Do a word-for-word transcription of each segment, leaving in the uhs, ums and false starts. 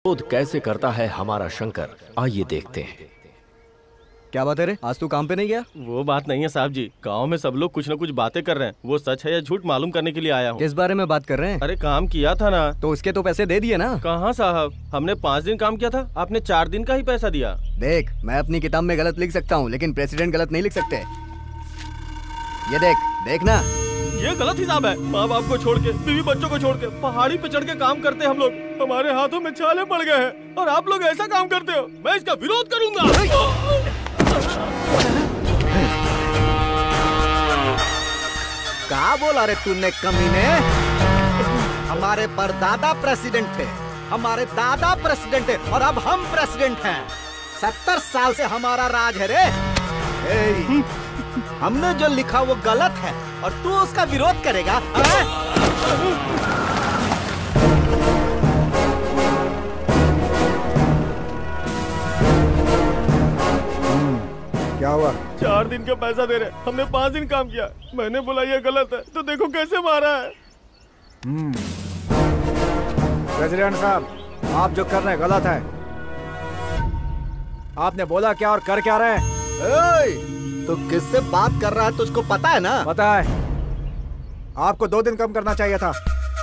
शोध कैसे करता है हमारा शंकर, आइए देखते हैं। क्या बात है रे, आज तू काम पे नहीं गया? वो बात नहीं है साहब जी, गांव में सब लोग कुछ न कुछ बातें कर रहे हैं, वो सच है या झूठ मालूम करने के लिए आया हूँ। किस बारे में बात कर रहे हैं? अरे काम किया था ना। तो उसके तो पैसे दे दिए ना? कहाँ साहब, हमने पाँच दिन काम किया था, आपने चार दिन का ही पैसा दिया। देख, मैं अपनी किताब में गलत लिख सकता हूँ लेकिन प्रेसिडेंट गलत नहीं लिख सकते। ये देख, देखना ये गलत हिसाब है। माँ बाप को छोड़ के, बीवी बच्चों को छोड़ के पहाड़ी पे चढ़ के काम करते हम लोग, हमारे हाथों में छाले पड़ गए हैं और आप लोग ऐसा काम करते हो। मैं इसका विरोध करूंगा। क्या बोला रे तूने कमीने? हमारे परदादा प्रेसिडेंट थे, हमारे दादा प्रेसिडेंट थे और अब हम प्रेसिडेंट हैं। सत्तर साल से हमारा राज है रे। ए, हमने जो लिखा वो गलत है और तू उसका विरोध करेगा? क्या हुआ? चार दिन का पैसा दे रहे, हमने पाँच दिन काम किया। मैंने बोला ये गलत है तो देखो कैसे मारा है। प्रेसिडेंट साहब, आप जो कर रहे हैं गलत है। आपने बोला क्या और कर क्या रहे हैं? तो किससे बात कर रहा है तुझको पता है ना? पता है। आपको दो दिन कम करना चाहिए था।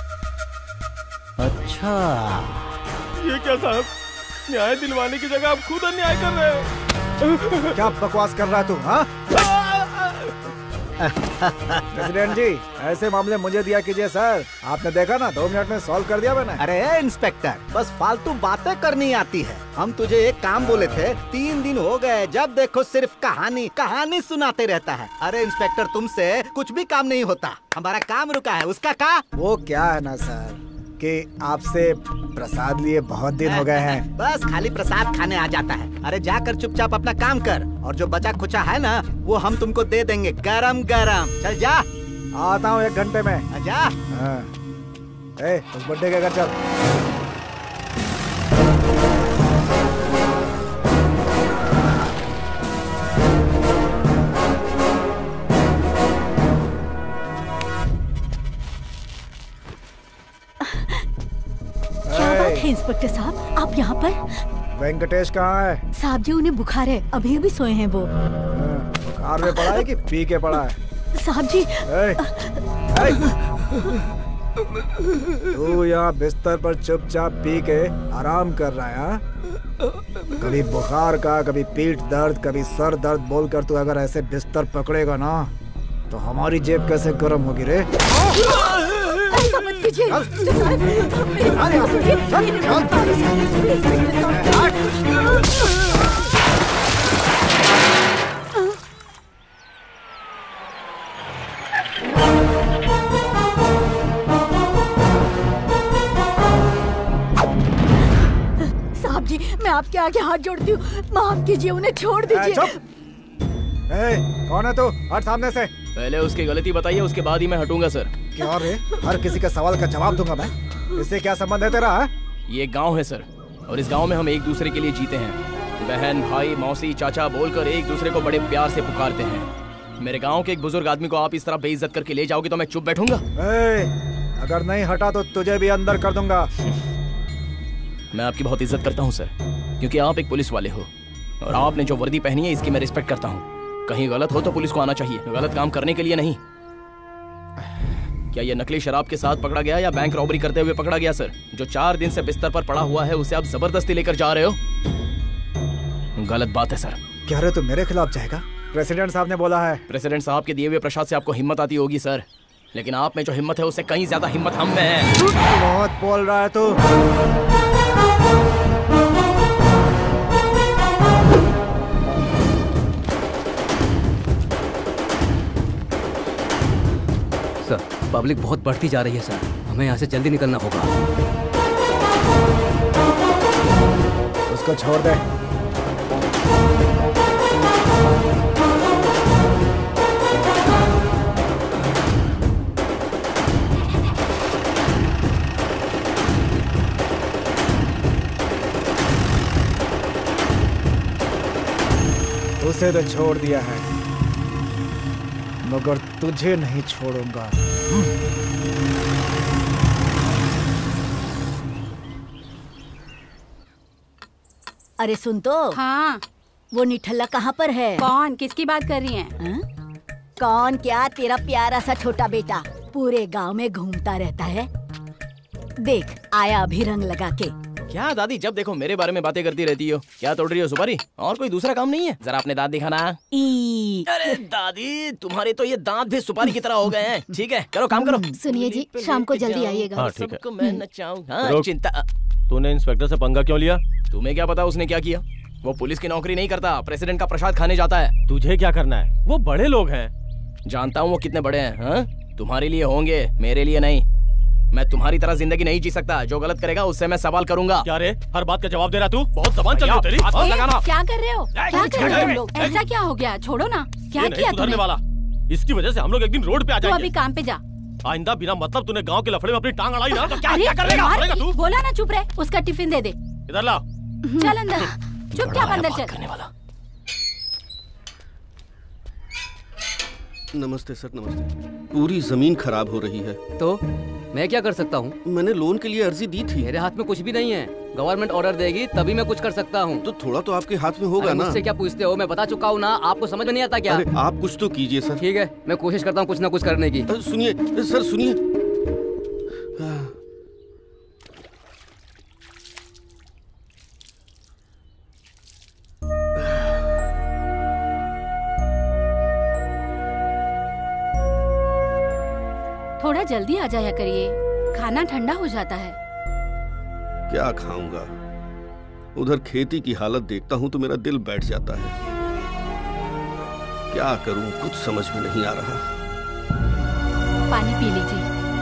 अच्छा, ये क्या साहब, न्याय दिलवाने की जगह आप खुद अन्याय कर रहे हैं। क्या बकवास कर रहा है तू? हाँ? प्रेसिडेंट जी, ऐसे मामले मुझे दिया कीजिए सर। आपने देखा ना, दो मिनट में सॉल्व कर दिया मैंने। अरे इंस्पेक्टर, बस फालतू बातें करनी आती है। हम तुझे एक काम बोले थे, तीन दिन हो गए, जब देखो सिर्फ कहानी कहानी सुनाते रहता है। अरे इंस्पेक्टर, तुमसे कुछ भी काम नहीं होता, हमारा काम रुका है, उसका का? वो क्या है ना सर कि आपसे प्रसाद लिए बहुत दिन हो गए हैं। बस खाली प्रसाद खाने आ जाता है। अरे जाकर चुपचाप अपना काम कर और जो बचा खुचा है ना वो हम तुमको दे देंगे गरम गरम। चल जा। आता हूँ एक घंटे में। जा। हाँ। ए, उस बड्डे के घर चल। क्या बात है इंस्पेक्टर साहब, आप यहाँ पर? वेंकटेश कहाँ है? साहब जी, उन्हें बुखार है, अभी अभी सोए हैं वो। बुखार में पड़ा है कि पी के पड़ा है? साहब जी। ए, ए, तू यहाँ बिस्तर पर चुपचाप पी के आराम कर रहा है? हा? कभी बुखार का, कभी पीठ दर्द, कभी सर दर्द बोलकर तू अगर ऐसे बिस्तर पकड़ेगा ना तो हमारी जेब कैसे गर्म होगी रे? ऐसा मत कीजिए। साहब जी, मैं आपके आगे हाथ जोड़ती हूँ, माफ कीजिए, उन्हें छोड़ दीजिए। ए, कौन है तू? हट सामने से। पहले उसकी गलती बताइए, उसके बाद ही मैं हटूंगा सर। क्या रे? हर किसी का सवाल का जवाब दूंगा मैं। इससे क्या संबंध है तेरा? हा? ये गांव है सर, और इस गांव में हम एक दूसरे के लिए जीते हैं। बहन, भाई, मौसी, चाचा बोलकर एक दूसरे को बड़े प्यार से पुकारते हैं। मेरे गांव के एक बुजुर्ग आदमी को आप इस तरह बेइज्जत करके ले जाओगे तो मैं चुप बैठूंगा? ए, अगर नहीं हटा तो तुझे भी अंदर कर दूंगा। मैं आपकी बहुत इज्जत करता हूँ सर, क्योंकि आप एक पुलिस वाले हो और आपने जो वर्दी पहनी है इसकी मैं रिस्पेक्ट करता हूँ। कहीं गलत हो तो पुलिस को आना चाहिए, गलत काम करने के लिए नहीं। क्या ये नकली शराब के साथ पकड़ा गया या बैंक रॉबरी करते हुए पकड़ा गया सर? जो चार दिन से बिस्तर पर पड़ा हुआ है उसे आप जबरदस्ती लेकर जा रहे हो, गलत बात है सर। क्या रे, तू मेरे खिलाफ जाएगा? प्रेसिडेंट साहब ने बोला है। प्रेसिडेंट साहब के दिए हुए प्रसाद से आपको हिम्मत आती होगी सर, लेकिन आप में जो हिम्मत है उससे कहीं ज्यादा हिम्मत हम में है। बहुत बोल रहा है तू। सर, पब्लिक बहुत बढ़ती जा रही है सर, हमें यहाँ से जल्दी निकलना होगा। उसको छोड़ दे। उसे तो छोड़ दिया है, मगर तुझे नहीं छोड़ूंगा। अरे सुन तो, हाँ वो निठल्ला कहाँ पर है? कौन, किसकी बात कर रही हैं? हा? कौन क्या, तेरा प्यारा सा छोटा बेटा पूरे गांव में घूमता रहता है। देख आया अभी रंग लगा के। क्या दादी, जब देखो मेरे बारे में बातें करती रहती हो। क्या तोड़ रही हो सुपारी? और कोई दूसरा काम नहीं है? जरा अपने दांत दिखाना। ई अरे दादी, तुम्हारे तो ये दांत भी सुपारी की तरह हो गए हैं। ठीक है, करो काम करो। सुनिए जी, शाम को जल्दी आइएगा। हाँ, ठीक है। सबको मैं नचाऊं। हाँ, रुक। चिंता। तूने इंस्पेक्टर से पंगा क्यों लिया? तुम्हें क्या पता उसने क्या किया? वो पुलिस की नौकरी नहीं करता, प्रेसिडेंट का प्रसाद खाने जाता है। तुझे क्या करना है? वो बड़े लोग हैं। जानता हूँ वो कितने बड़े हैं। हाँ? तुम्हारे लिए होंगे, मेरे लिए नहीं। मैं तुम्हारी तरह जिंदगी नहीं जी सकता। जो गलत करेगा उससे मैं सवाल करूंगा। क्या रे, हर बात का जवाब दे रहा तू? बहुत जबान चल रही है तेरी। हाथ मत लगाना। क्या कर रहे हो? क्या कर रहे हो तुम लोग? ऐसा क्या हो गया? छोड़ो ना। क्या ये नहीं किया सुधरने तुमने? वाला। इसकी वजह से हम लोग एक दिन रोड पे आ तू जाएंगे। अभी काम पे जा। आइंदा बिना मतलब तूने गांव के लफड़े में अपनी टांग अड़ाई ना तो क्या अरे क्या करेगा? यार, करेगा तू? बोला ना चुप रहे। उसका टिफिन दे दे। इधर ला। चल अंदर, चुपचाप अंदर चल। करने वाला। नमस्ते सर, नमस्ते। पूरी जमीन खराब हो रही है। तो मैं क्या कर सकता हूँ? मैंने लोन के लिए अर्जी दी थी। मेरे हाथ में कुछ भी नहीं है। गवर्नमेंट ऑर्डर देगी तभी मैं कुछ कर सकता हूँ। तो थोड़ा तो आपके हाथ में होगा अरे ना। मुझसे क्या पूछते हो? मैं बता चुका हूँ ना। आपको समझ में नहीं आता क्या? अरे आप कुछ तो कीजिए सर। ठीक है, मैं कोशिश करता हूँ कुछ ना कुछ करने की। अरे सुनिए सर, सुनिए। थोड़ा जल्दी आ जाया करिए, खाना ठंडा हो जाता है। क्या खाऊंगा? उधर खेती की हालत देखता हूँ तो मेरा दिल बैठ जाता है। क्या करूं, कुछ समझ में नहीं आ रहा। पानी पी लीजिए।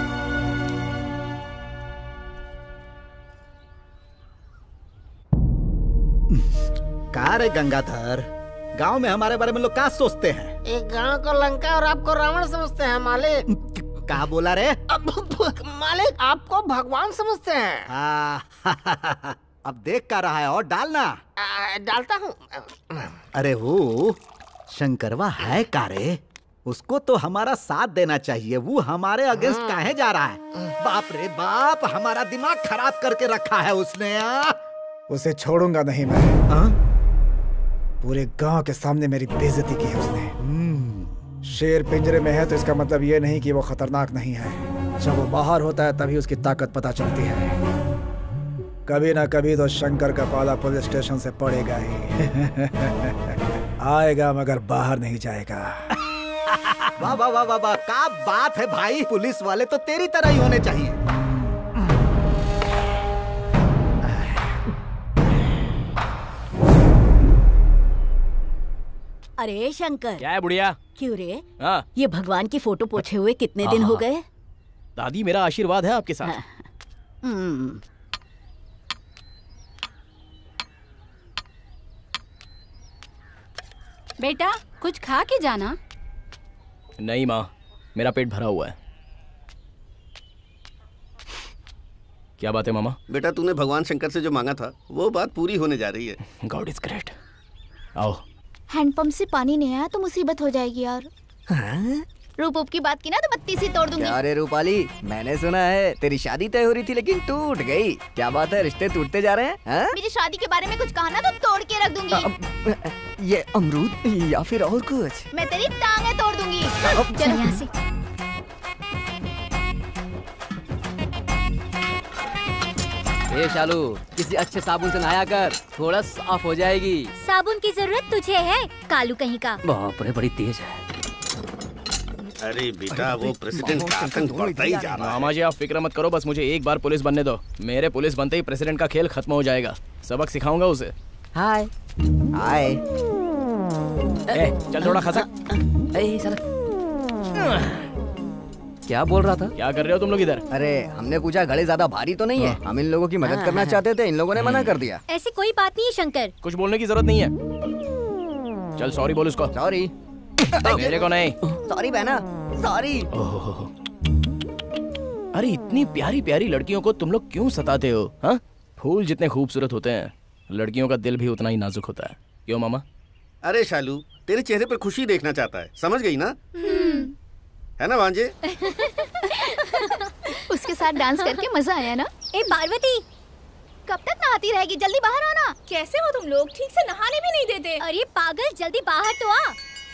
का रे गंगाधर, गांव में हमारे बारे में लोग क्या सोचते हैं? एक गांव को लंका और आपको रावण समझते हैं मालिक। क्या बोला रे? अब मालिक आपको भगवान समझते हैं। आ, अब देख का रहा है और डालना। आ, डालता हूँ। अरे वो शंकरवा है का रे? उसको तो हमारा साथ देना चाहिए। वो हमारे अगेंस्ट काहे जा रहा है? बाप रे बाप, हमारा दिमाग खराब करके रखा है उसने। आ? उसे छोड़ूंगा नहीं मैं। आ? पूरे गांव के सामने मेरी बेइज्जती की है उसने। शेर पिंजरे में है तो इसका मतलब ये नहीं कि वो खतरनाक नहीं है। जब वो बाहर होता है तभी उसकी ताकत पता चलती है। कभी ना कभी तो शंकर का पाला पुलिस स्टेशन से पड़ेगा ही। आएगा मगर बाहर नहीं जाएगा। वाह वाह वाह वाह वाह, क्या बात है भाई। पुलिस वाले तो तेरी तरह ही होने चाहिए। अरे शंकर, क्या है बुढ़िया? क्यों रे? हाँ ये भगवान की फोटो पोछे हुए कितने दिन हो गए? दादी, मेरा आशीर्वाद है आपके साथ। हम्म, बेटा कुछ खा के जाना। नहीं माँ, मेरा पेट भरा हुआ है। क्या बात है मामा? बेटा तूने भगवान शंकर से जो मांगा था वो बात पूरी होने जा रही है। God is great. आओ। हैंडपंप से पानी नहीं आया तो मुसीबत हो जाएगी यार। हाँ? रूप रूप की बात की ना तो बत्ती से तोड़ दूंगी। क्या रे रूपाली, मैंने सुना है तेरी शादी तय हो रही थी लेकिन टूट गई। क्या बात है, रिश्ते टूटते जा रहे हैं? हाँ? मेरी शादी के बारे में कुछ कहा ना तो तोड़ के रख दूंगी। अब, ये अमरूद या फिर और कुछ? मैं तेरी टांगे तोड़ दूंगी। चल यहाँ से। ए शालू, किसी अच्छे साबुन से नहाया कर, थोड़ा साफ हो जाएगी। साबुन की जरूरत तुझे है, कालू कहीं का। बाप रे, बड़ी तेज है। अरे बेटा वो प्रेसिडेंट का आतंक बढ़ता ही जा रहा है। मामा जी आप फिक्र मत करो, बस मुझे एक बार पुलिस बनने दो। मेरे पुलिस बनते ही प्रेसिडेंट का खेल खत्म हो जाएगा। सबक सिखाऊंगा उसे। हाय हाय। ए, चल थोड़ा खसक। ए साला, क्या बोल रहा था? क्या कर रहे हो तुम लोग इधर? अरे हमने पूछा घड़े ज्यादा भारी तो नहीं है। हम इन लोगों की मदद करना चाहते थे, इन लोगों ने मना कर दिया। ऐसी कोई बात नहीं है शंकर। कुछ बोलने की जरूरत नहीं है। चल सॉरी बोल उसको। सॉरी? मेरे को नहीं। सॉरी बहना, सॉरी। अरे इतनी प्यारी प्यारी लड़कियों को तुम लोग क्यों सताते हो? हाँ, फूल जितने खूबसूरत होते हैं लड़कियों का दिल भी उतना ही नाजुक होता है। क्यों मामा? अरे शालू, तेरे चेहरे पर खुशी देखना चाहता है, समझ गई ना? है ना भांजे? उसके साथ डांस करके मजा आया ना? ए पार्वती, कब तक नहाती रहेगी? जल्दी बाहर आना। कैसे हो तुम लोग? ठीक से नहाने भी नहीं देते। अरे पागल, जल्दी बाहर तो आ।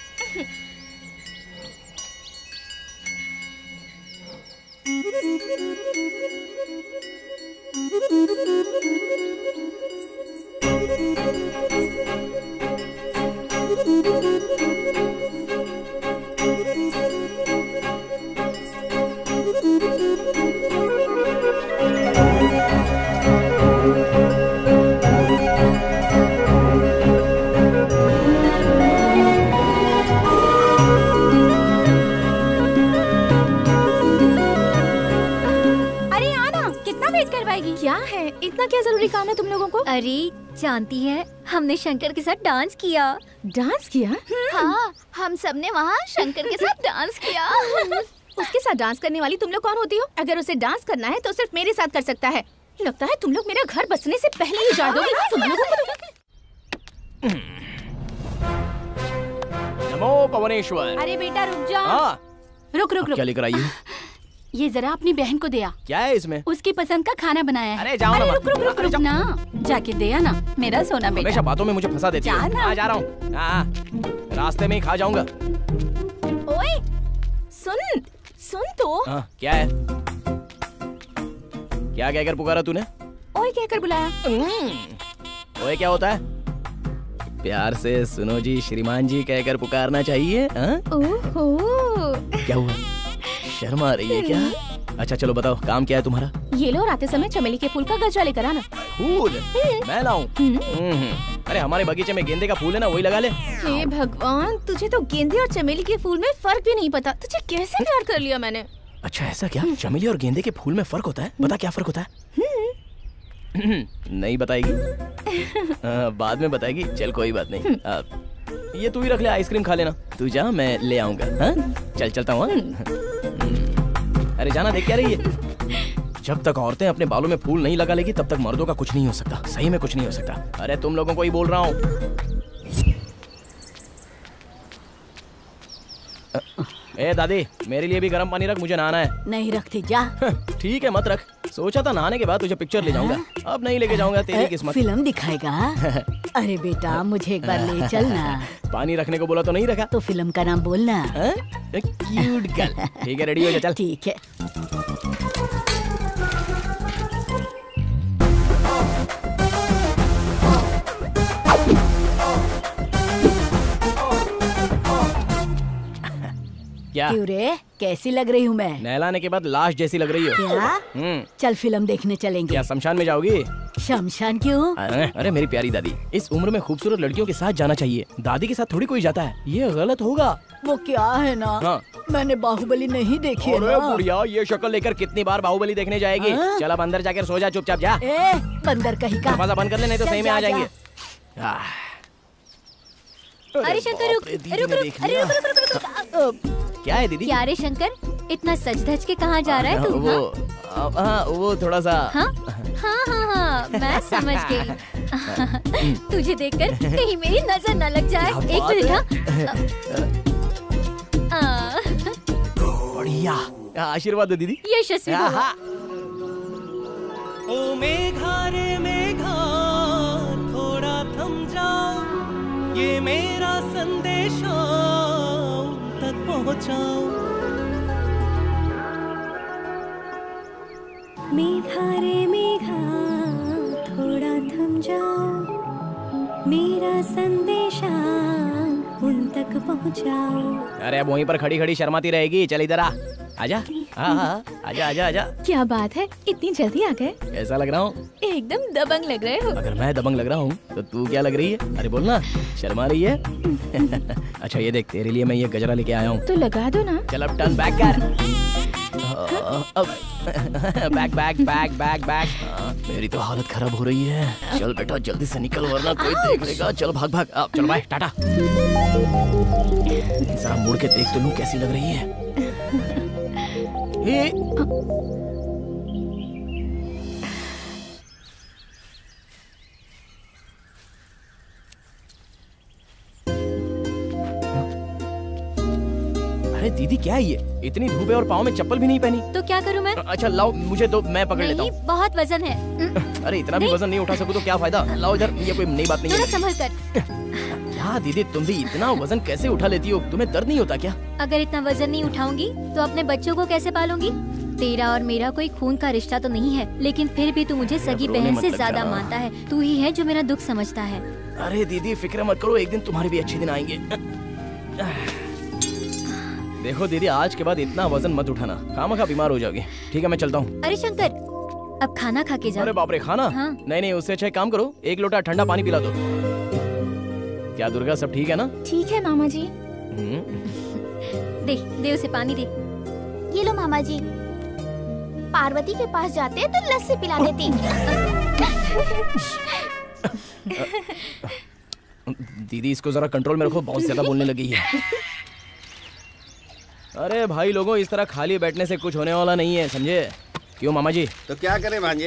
क्या है? इतना क्या जरूरी काम है तुम लोगों को? अरे जानती है, हमने शंकर के साथ डांस किया। डांस किया? हाँ, हम सबने वहाँ शंकर के साथ डांस किया। उसके साथ डांस करने वाली तुम लोग कौन होती हो? अगर उसे डांस करना है तो सिर्फ मेरे साथ कर सकता है। लगता है तुम लोग मेरा घर बसने से पहले ही उजाड़ दोगे। तुम लोगों को नमो पवनेश्वर। अरे बेटा रुक जाओ। हाँ। रुक रुक रुक। क्या लेकर आई है? ये जरा अपनी बहन को दिया। क्या है इसमें? उसकी पसंद का खाना बनाया है। अरे जाओ ना। रुक रुक रुक रुक ना, जाके दे ना मेरा सोना बेटा। हमेशा बातों में मुझे फंसा देती है। हाँ, जा रहा हूँ। हाँ, रास्ते में ही खा जाऊंगा। ओए सुन सुन तो। हाँ, क्या है? क्या कहकर पुकारा तूने? ओए कहकर बुलाया। ओए क्या होता है? प्यार से सुनो जी श्रीमान जी कहकर पुकारना चाहिए। ओहो। क्या हुआ? शर्म आ रही है क्या? अच्छा चलो बताओ, काम क्या है तुम्हारा? ये लो, आते समय चमेली के फूल का गजरा लेकर आना। फूल? मैं लाऊं? अरे हमारे बगीचे में गेंदे का फूल है ना, वही लगा ले। हे भगवान, तुझे तो गेंदे और चमेली के फूल में फर्क भी नहीं पता। तुझे कैसे प्यार कर लिया मैंने? अच्छा ऐसा क्या? चमेली और गेंदे के फूल में फर्क होता है? बता क्या फर्क होता है? नहीं बताएगी? आ, बाद में बताएगी। चल कोई बात नहीं। आ, ये तू ही रख ले, आइसक्रीम खा लेना। तू जा, मैं ले आऊंगा। हाँ? चल चलता हूँ। अरे जाना, देख क्या रही है? जब तक औरतें अपने बालों में फूल नहीं लगा लेगी तब तक मर्दों का कुछ नहीं हो सकता। सही में कुछ नहीं हो सकता। अरे तुम लोगों को ही बोल रहा हूँ। ए दादी, मेरे लिए भी गर्म पानी रख, मुझे नहाना है। नहीं रखती, जा। ठीक है मत रख। सोचा था नहाने के बाद तुझे पिक्चर ले जाऊंगा, अब नहीं लेके जाऊंगा। तेरी किस्मत। फिल्म दिखाएगा? अरे बेटा मुझे एक बार ले चलना। पानी रखने को बोला तो नहीं रखा। तो फिल्म का नाम बोलना। Cute girl. ठीक है, रेडी हो जा, चल। ठीक है। क्या? क्यों रे, कैसी लग रही हूँ मैं? नहलाने के बाद लाश जैसी लग रही हो। क्या? हम्म। चल फिल्म देखने चलेंगे। क्या शमशान में जाओगी? शमशान क्यों? अरे मेरी प्यारी दादी, इस उम्र में खूबसूरत लड़कियों के साथ जाना चाहिए। दादी के साथ थोड़ी कोई जाता है, ये गलत होगा। वो क्या है ना, हाँ। मैंने बाहुबली नहीं देखी है अरे बुढ़िया, ये शक्ल लेकर कितनी बार बाहुबली देखने जाएगी? चल अब अंदर जाकर सो जा, चुपचाप जा। ए, बंदर कहीं का। दरवाजा बंद कर ले, नहीं तो सही में आ जाएंगे। अरे शंकर रुक रुक रुक अरे रुक रुक रुक रुक। क्या है दीदी? क्या रे शंकर, इतना सज धज के कहाँ जा रहा है तू? वो हाँ वो थोड़ा सा। हाँ हाँ हाँ हाँ मैं समझ गई। तुझे देखकर कहीं मेरी नजर न लग जाए। एक मिनट। बढ़िया, आशीर्वाद दो दीदी। यशस्वी भव। ओ मेघा रे मेघा थोड़ा थम जाओ, ये मेरा संदेशा तक पहुंचाओ। मेघा रे मेघा थोड़ा थम जाओ, मेरा संदेशा उन तक पहुंचाओ। अरे अब वहीं पर खड़ी खड़ी शर्माती रहेगी, चल इधर आ। आजा। हाँ हाँ आजा आजा आजा। क्या बात है, इतनी जल्दी आ गए? कैसा लग रहा हूँ? एकदम दबंग लग रहे हो। अगर मैं दबंग लग रहा हूँ तो तू क्या लग रही है? अरे बोलना, शर्मा रही है? अच्छा ये देख, तेरे लिए मैं ये गजरा लेके आया हूँ। तो लगा दो ना। चल अब टर्न बैक कर। Back back back back back. मेरी तो हालत खराब हो रही है। चल बेटा जल्दी से निकल वरना कोई देख लेगा। चल भाग भाग। अब चल बाय, टाटा। जरा मुड़ के देख तो लूं कैसी लग रही है। हे अरे दीदी क्या है ये, इतनी धूप है और पाँव में चप्पल भी नहीं पहनी। तो क्या करूँ मैं? अच्छा लाओ मुझे दो, मैं पकड़ लेता नहीं, हूँ। बहुत वजन है। अरे इतना भी वजन नहीं उठा सकूँ तो क्या फायदा, लाओ इधर, ये कोई नई बात नहीं थोड़ा है। संभल कर। क्या दीदी तुम भी इतना वजन कैसे उठा लेती हो, तुम्हें दर्द नहीं होता क्या? अगर इतना वजन नहीं उठाऊंगी तो अपने बच्चों को कैसे पालूंगी? तेरा और मेरा कोई खून का रिश्ता तो नहीं है, लेकिन फिर भी तू मुझे सगी बहन से ज्यादा मानता है। तू ही है जो मेरा दुख समझता है। अरे दीदी फिक्र मत करो, एक दिन तुम्हारे भी अच्छे दिन आएंगे। देखो दीदी, आज के बाद इतना वजन मत उठाना, खामखा बीमार हो जाओगे। ठीक है मैं चलता हूँ। अरे शंकर, अब खाना खा के जा। अरे बाप रे, खाना? हाँ। नहीं नहीं, उससे अच्छा एक काम करो, एक लोटा ठंडा पानी पिला दो। क्या दुर्गा, सब ठीक है ना? ठीक है मामा जी। दे दे उसे पानी दे। ये लो मामा जी, पार्वती के पास जाते तो लस्सी पिला देती। दीदी इसको जरा कंट्रोल में रखो, बहुत ज्यादा बोलने लगी है। अरे भाई लोगों, इस तरह खाली बैठने से कुछ होने वाला नहीं है, समझे? क्यों मामा जी? तो क्या करें भांजे?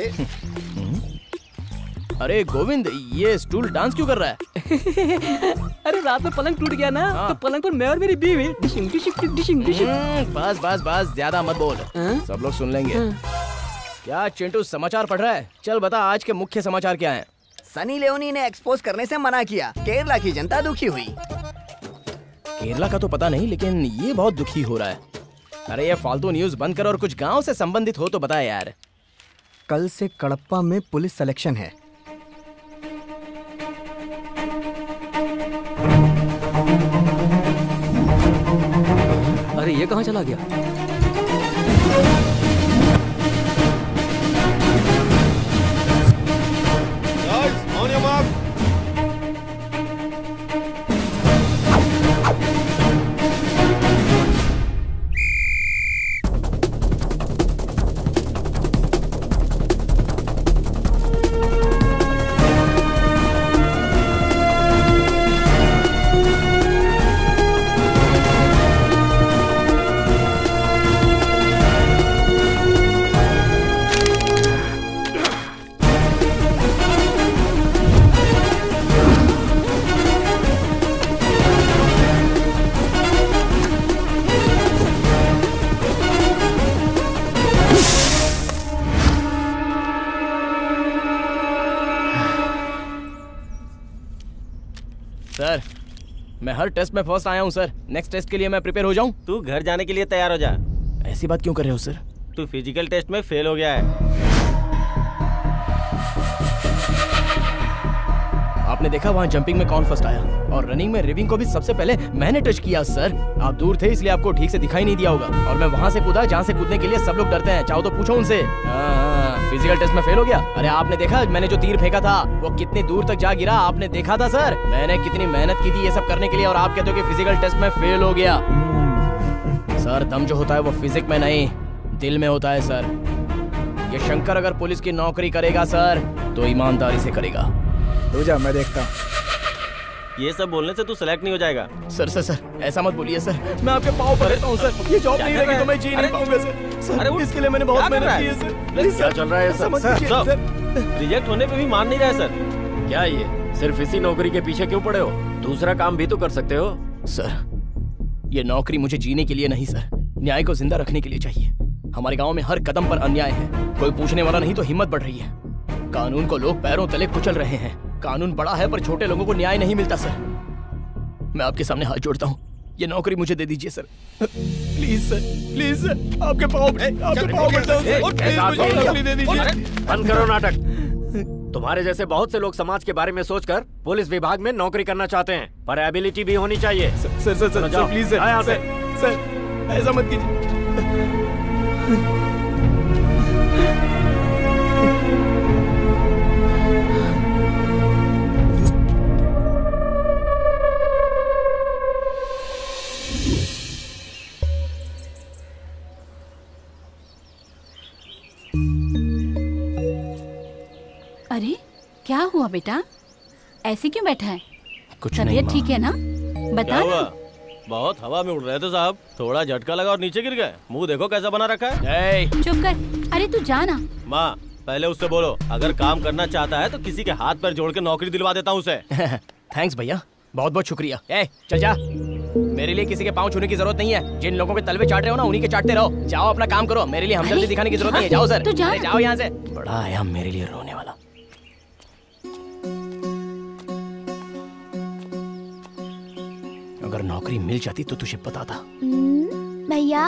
अरे गोविंद, ये स्टूल डांस क्यों कर रहा है? अरे रात में पलंग टूट गया ना, तो पलंग पर मैं और मेरी बीवी डिशिंग डिशिंग डिशिंग डिशिंग। बस बस बस, ज्यादा मत बोल, सब लोग सुन लेंगे। क्या चिंटू समाचार पढ़ रहा है? चल बता आज के मुख्य समाचार क्या हैं? सनी लियोनी ने एक्सपोज करने से मना किया, केरला की जनता दुखी हुई। केरला का तो पता नहीं, लेकिन ये बहुत दुखी हो रहा है। अरे ये फालतू न्यूज बंद कर और कुछ गांव से संबंधित हो तो बता यार। कल से कड़प्पा में पुलिस सिलेक्शन है। अरे ये कहाँ चला गया? Guys, on your mark. Sir, मैं हर टेस्ट में फर्स्ट आया हूँ सर। नेक्स्ट टेस्ट के लिए मैं प्रिपेयर हो जाऊँ? तू घर जाने के लिए तैयार हो जा। ऐसी बात क्यों कर रहे हो सर? तू फिजिकल टेस्ट में फेल हो गया है। आपने देखा वहाँ जंपिंग में कौन फर्स्ट आया, और रनिंग में रिविंग को भी सबसे पहले मैंने टच किया सर। आप दूर थे इसलिए आपको ठीक से दिखाई नहीं दिया होगा, और मैं वहाँ से कूदा जहाँ से कूदने के लिए सब लोग डरते हैं। चाहो तो पूछो उनसे। फिजिकल टेस्ट में फेल हो गया। अरे आपने देखा मैंने जो तीर फेंका था वो कितनी दूर तक जा गिरा, आपने देखा था सर? मैंने कितनी मेहनत की थी ये सब करने के लिए, और आप कहते हो कि फिजिकल टेस्ट में फेल हो गया। सर दम जो होता है वो फिजिक्स में नहीं, दिल में होता है सर। ये शंकर अगर पुलिस की नौकरी करेगा सर तो ईमानदारी से करेगा। तू जा, मैं देखता हूँ। ये सब बोलने से तू सिलेक्ट नहीं हो जाएगा। सर सर सर ऐसा मत बोलिए सर, मैं आपके पाँव पर रहता हूँ सर। ये जॉब नहीं रहेगी तो मैं जी नहीं पाऊंगा सर। सर इसके लिए मैंने बहुत मेहनत की है सर। क्या चल रहा है सर? सर रिजेक्ट होने पे भी मान नहीं रहा है सर। क्या ये सिर्फ इसी नौकरी के पीछे क्यों पड़े हो? दूसरा काम भी तो कर सकते हो। सर ये नौकरी मुझे जीने के लिए नहीं सर, न्याय को जिंदा रखने के लिए चाहिए। हमारे गांव में हर कदम पर अन्याय है, कोई पूछने वाला नहीं तो हिम्मत बढ़ रही है। कानून को लोग पैरों तले कुचल रहे हैं। कानून बड़ा है पर छोटे लोगों को न्याय नहीं मिलता सर। मैं आपके सामने हाथ जोड़ता हूँ, ये नौकरी मुझे दे दीजिए sir. Please sir, please sir, आपके पाँव आपके पाँव पड़ता हूँ सर, प्लीज मुझे नौकरी दे दीजिए। बंद करो नाटक। तुम्हारे जैसे बहुत से लोग समाज के बारे में सोचकर पुलिस विभाग में नौकरी करना चाहते हैं, पर एबिलिटी भी होनी चाहिए। Sir sir sir sir please sir, यहाँ से सर ऐसा मत कीजिए। अरे क्या हुआ बेटा, ऐसे क्यों बैठा है? कुछ नहीं तबीयत ठीक है ना? बता क्या हुआ? ना। बहुत हवा में उड़ रहे थे साहब, थोड़ा झटका लगा और नीचे गिर गए। मुंह देखो कैसा बना रखा है। चुप कर। अरे तू जा ना। माँ पहले उससे बोलो, अगर काम करना चाहता है तो किसी के हाथ पैर जोड़ के नौकरी दिलवा देता हूँ उसे। थैंक्स भैया, बहुत बहुत शुक्रिया। ए चल जा। मेरे लिए किसी के पाँव छूने की जरूरत नहीं है। जिन लोगों के तलवे चाट रहे हो ना, उन्हीं के चाटते रहो। जाओ अपना काम करो, मेरे लिए हमदर्दी दिखाने की जरूरत नहीं है। जाओ सर, अरे जाओ यहाँ से। बड़ा आया मेरे लिए रोने वाला। अगर नौकरी मिल जाती तो तुझे पता था। भैया।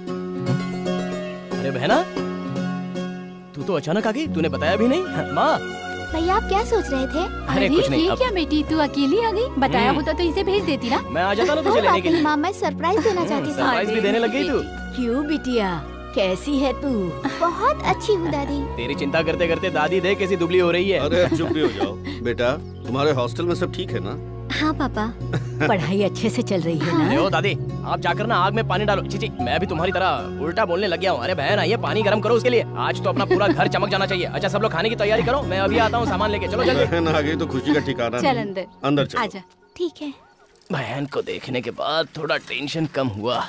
अरे बहना, तू तो अचानक आ गई, तूने बताया भी नहीं। माँ। भैया आप क्या सोच रहे थे? अरे कुछ नहीं। ये अब... क्या बेटी, तू अकेली आ गई? बताया होता तो इसे भेज देती ना। मैं आ जाता ना तुझे लेने के लिए। माँ मैं सरप्राइज देना चाहती थी। सरप्राइज भी देने लग गई तू? क्यों बिटिया, कैसी है तू? बहुत अच्छी हूँ दादी। तेरी चिंता करते करते दादी देख कैसी दुबली हो रही है। अरे चुप भी हो जाओ बेटा। तुम्हारे हॉस्टल में सब ठीक है ना? हाँ पापा। पढ़ाई अच्छे से चल रही है ना? अरे ओ दादी, आप जाकर ना आग में पानी डालो। चीची, मैं भी तुम्हारी तरह उल्टा बोलने लग गया हूँ। अरे बहन आइए, पानी गर्म करो उसके लिए। आज तो अपना पूरा घर चमक जाना चाहिए। अच्छा सब लोग खाने की तैयारी करो, मैं अभी आता हूँ सामान लेके। चलो जल्दी। बहन आ गई तो खुशी का ठिकाना चल नहीं। अंदर अंदर चलो। आजा। ठीक है। बहन को देखने के बाद थोड़ा टेंशन कम हुआ।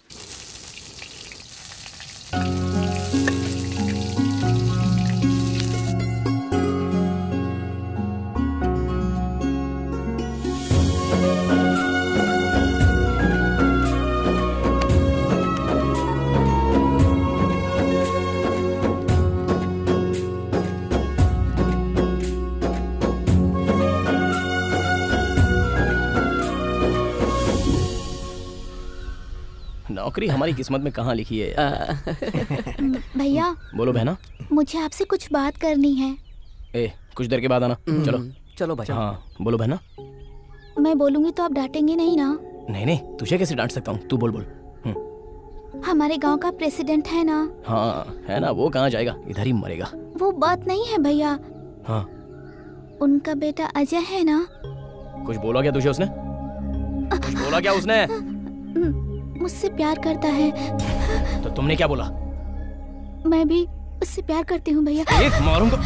नौकरी हमारी किस्मत में कहाँ लिखी है? भैया। बोलो बहना। मुझे आपसे कुछ बात करनी है। ए, कुछ देर के बाद आना। चलो चलो भाई। हाँ बोलो बहना। मैं बोलूंगी तो आप डांटेंगे नहीं ना? नहीं नहीं, तुझे कैसे डांट सकता हूँ, तू बोल बोल। हमारे गांव का प्रेसिडेंट है ना? हाँ है ना, वो कहाँ जाएगा, इधर ही मरेगा। वो बात नहीं है भैया। हाँ उनका बेटा अजय है ना? कुछ बोला क्या तुझे उसने? कुछ बोला क्या उसने? मुझसे प्यार करता है। तो तुमने क्या बोला? मैं भी उससे प्यार करती हूँ भैया। एक मारूंगा।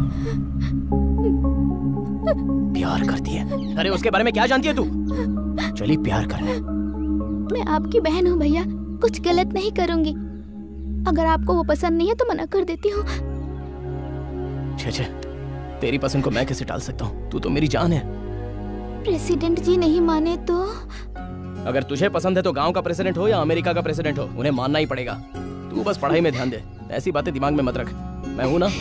प्यार करती है? अरे उसके बारे में क्या जानती है तू? चली प्यार करने। मैं आपकी बहन हूँ भैया, कुछ गलत नहीं करूंगी। अगर आपको वो पसंद नहीं है तो मना कर देती हूँ। छे छे, तेरी पसंद को मैं कैसे टाल सकता हूँ? तू तो मेरी जान है। प्रेसिडेंट जी नहीं माने तो? अगर तुझे पसंद है तो गांव का प्रेसिडेंट हो या अमेरिका का प्रेसिडेंट हो, उन्हें मानना ही पड़ेगा। तू बस पढ़ाई में ध्यान दे, ऐसी बातें दिमाग में मत रख। मैं हूं ना।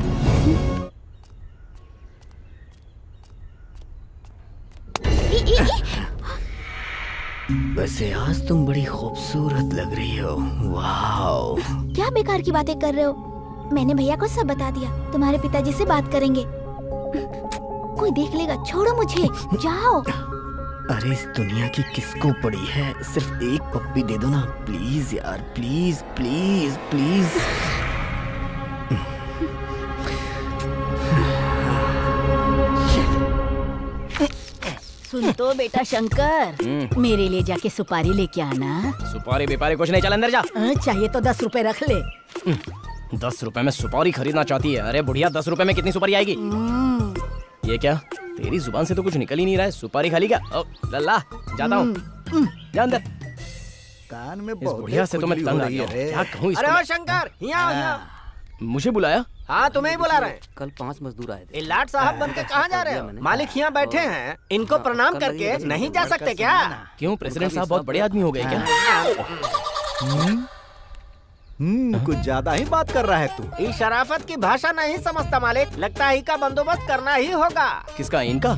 वैसे आज तुम बड़ी खूबसूरत लग रही हो। वाओ। क्या बेकार की बातें कर रहे हो? मैंने भैया को सब बता दिया। तुम्हारे पिताजी से बात करेंगे। कोई देख लेगा, छोड़ो मुझे, जाओ। अरे इस दुनिया की किसको पड़ी है, सिर्फ एक पप्पी दे दो ना प्लीज यार, प्लीज प्लीज प्लीज। सुन तो बेटा शंकर, मेरे लिए जाके सुपारी लेके आना। सुपारी बेपारी कुछ नहीं, चल अंदर जा। चाहिए तो दस रुपए रख ले। दस रुपए में सुपारी खरीदना चाहती है? अरे बुढ़िया, दस रुपए में कितनी सुपारी आएगी? ये क्या, तेरी जुबान से तो कुछ निकल ही नहीं रहा है। सुपारी खाली क्या? ओ, लल्ला जाता हूँ, जा अंदर। कान में इस बुढ़िया से तो मैं तंग आ गया हूँ। क्या कहूँ इसको? अरे ओ शंकर, यहाँ यहाँ। मुझे बुलाया? हाँ तुम्हें ही बुला रहे हैं। कल पांच मजदूर आए थे। लाट साहब बनके कहाँ जा रहे हो? मालिक यहाँ बैठे हैं, इनको प्रणाम करके नहीं जा सकते क्या? क्यों, प्रेसिडेंट साहब बहुत बड़े आदमी हो गए क्या? हम्म, कुछ ज्यादा ही बात कर रहा है तू। इस शराफत की भाषा नहीं समझता मालिक, लगता है का बंदोबस्त करना ही होगा। किसका, इनका?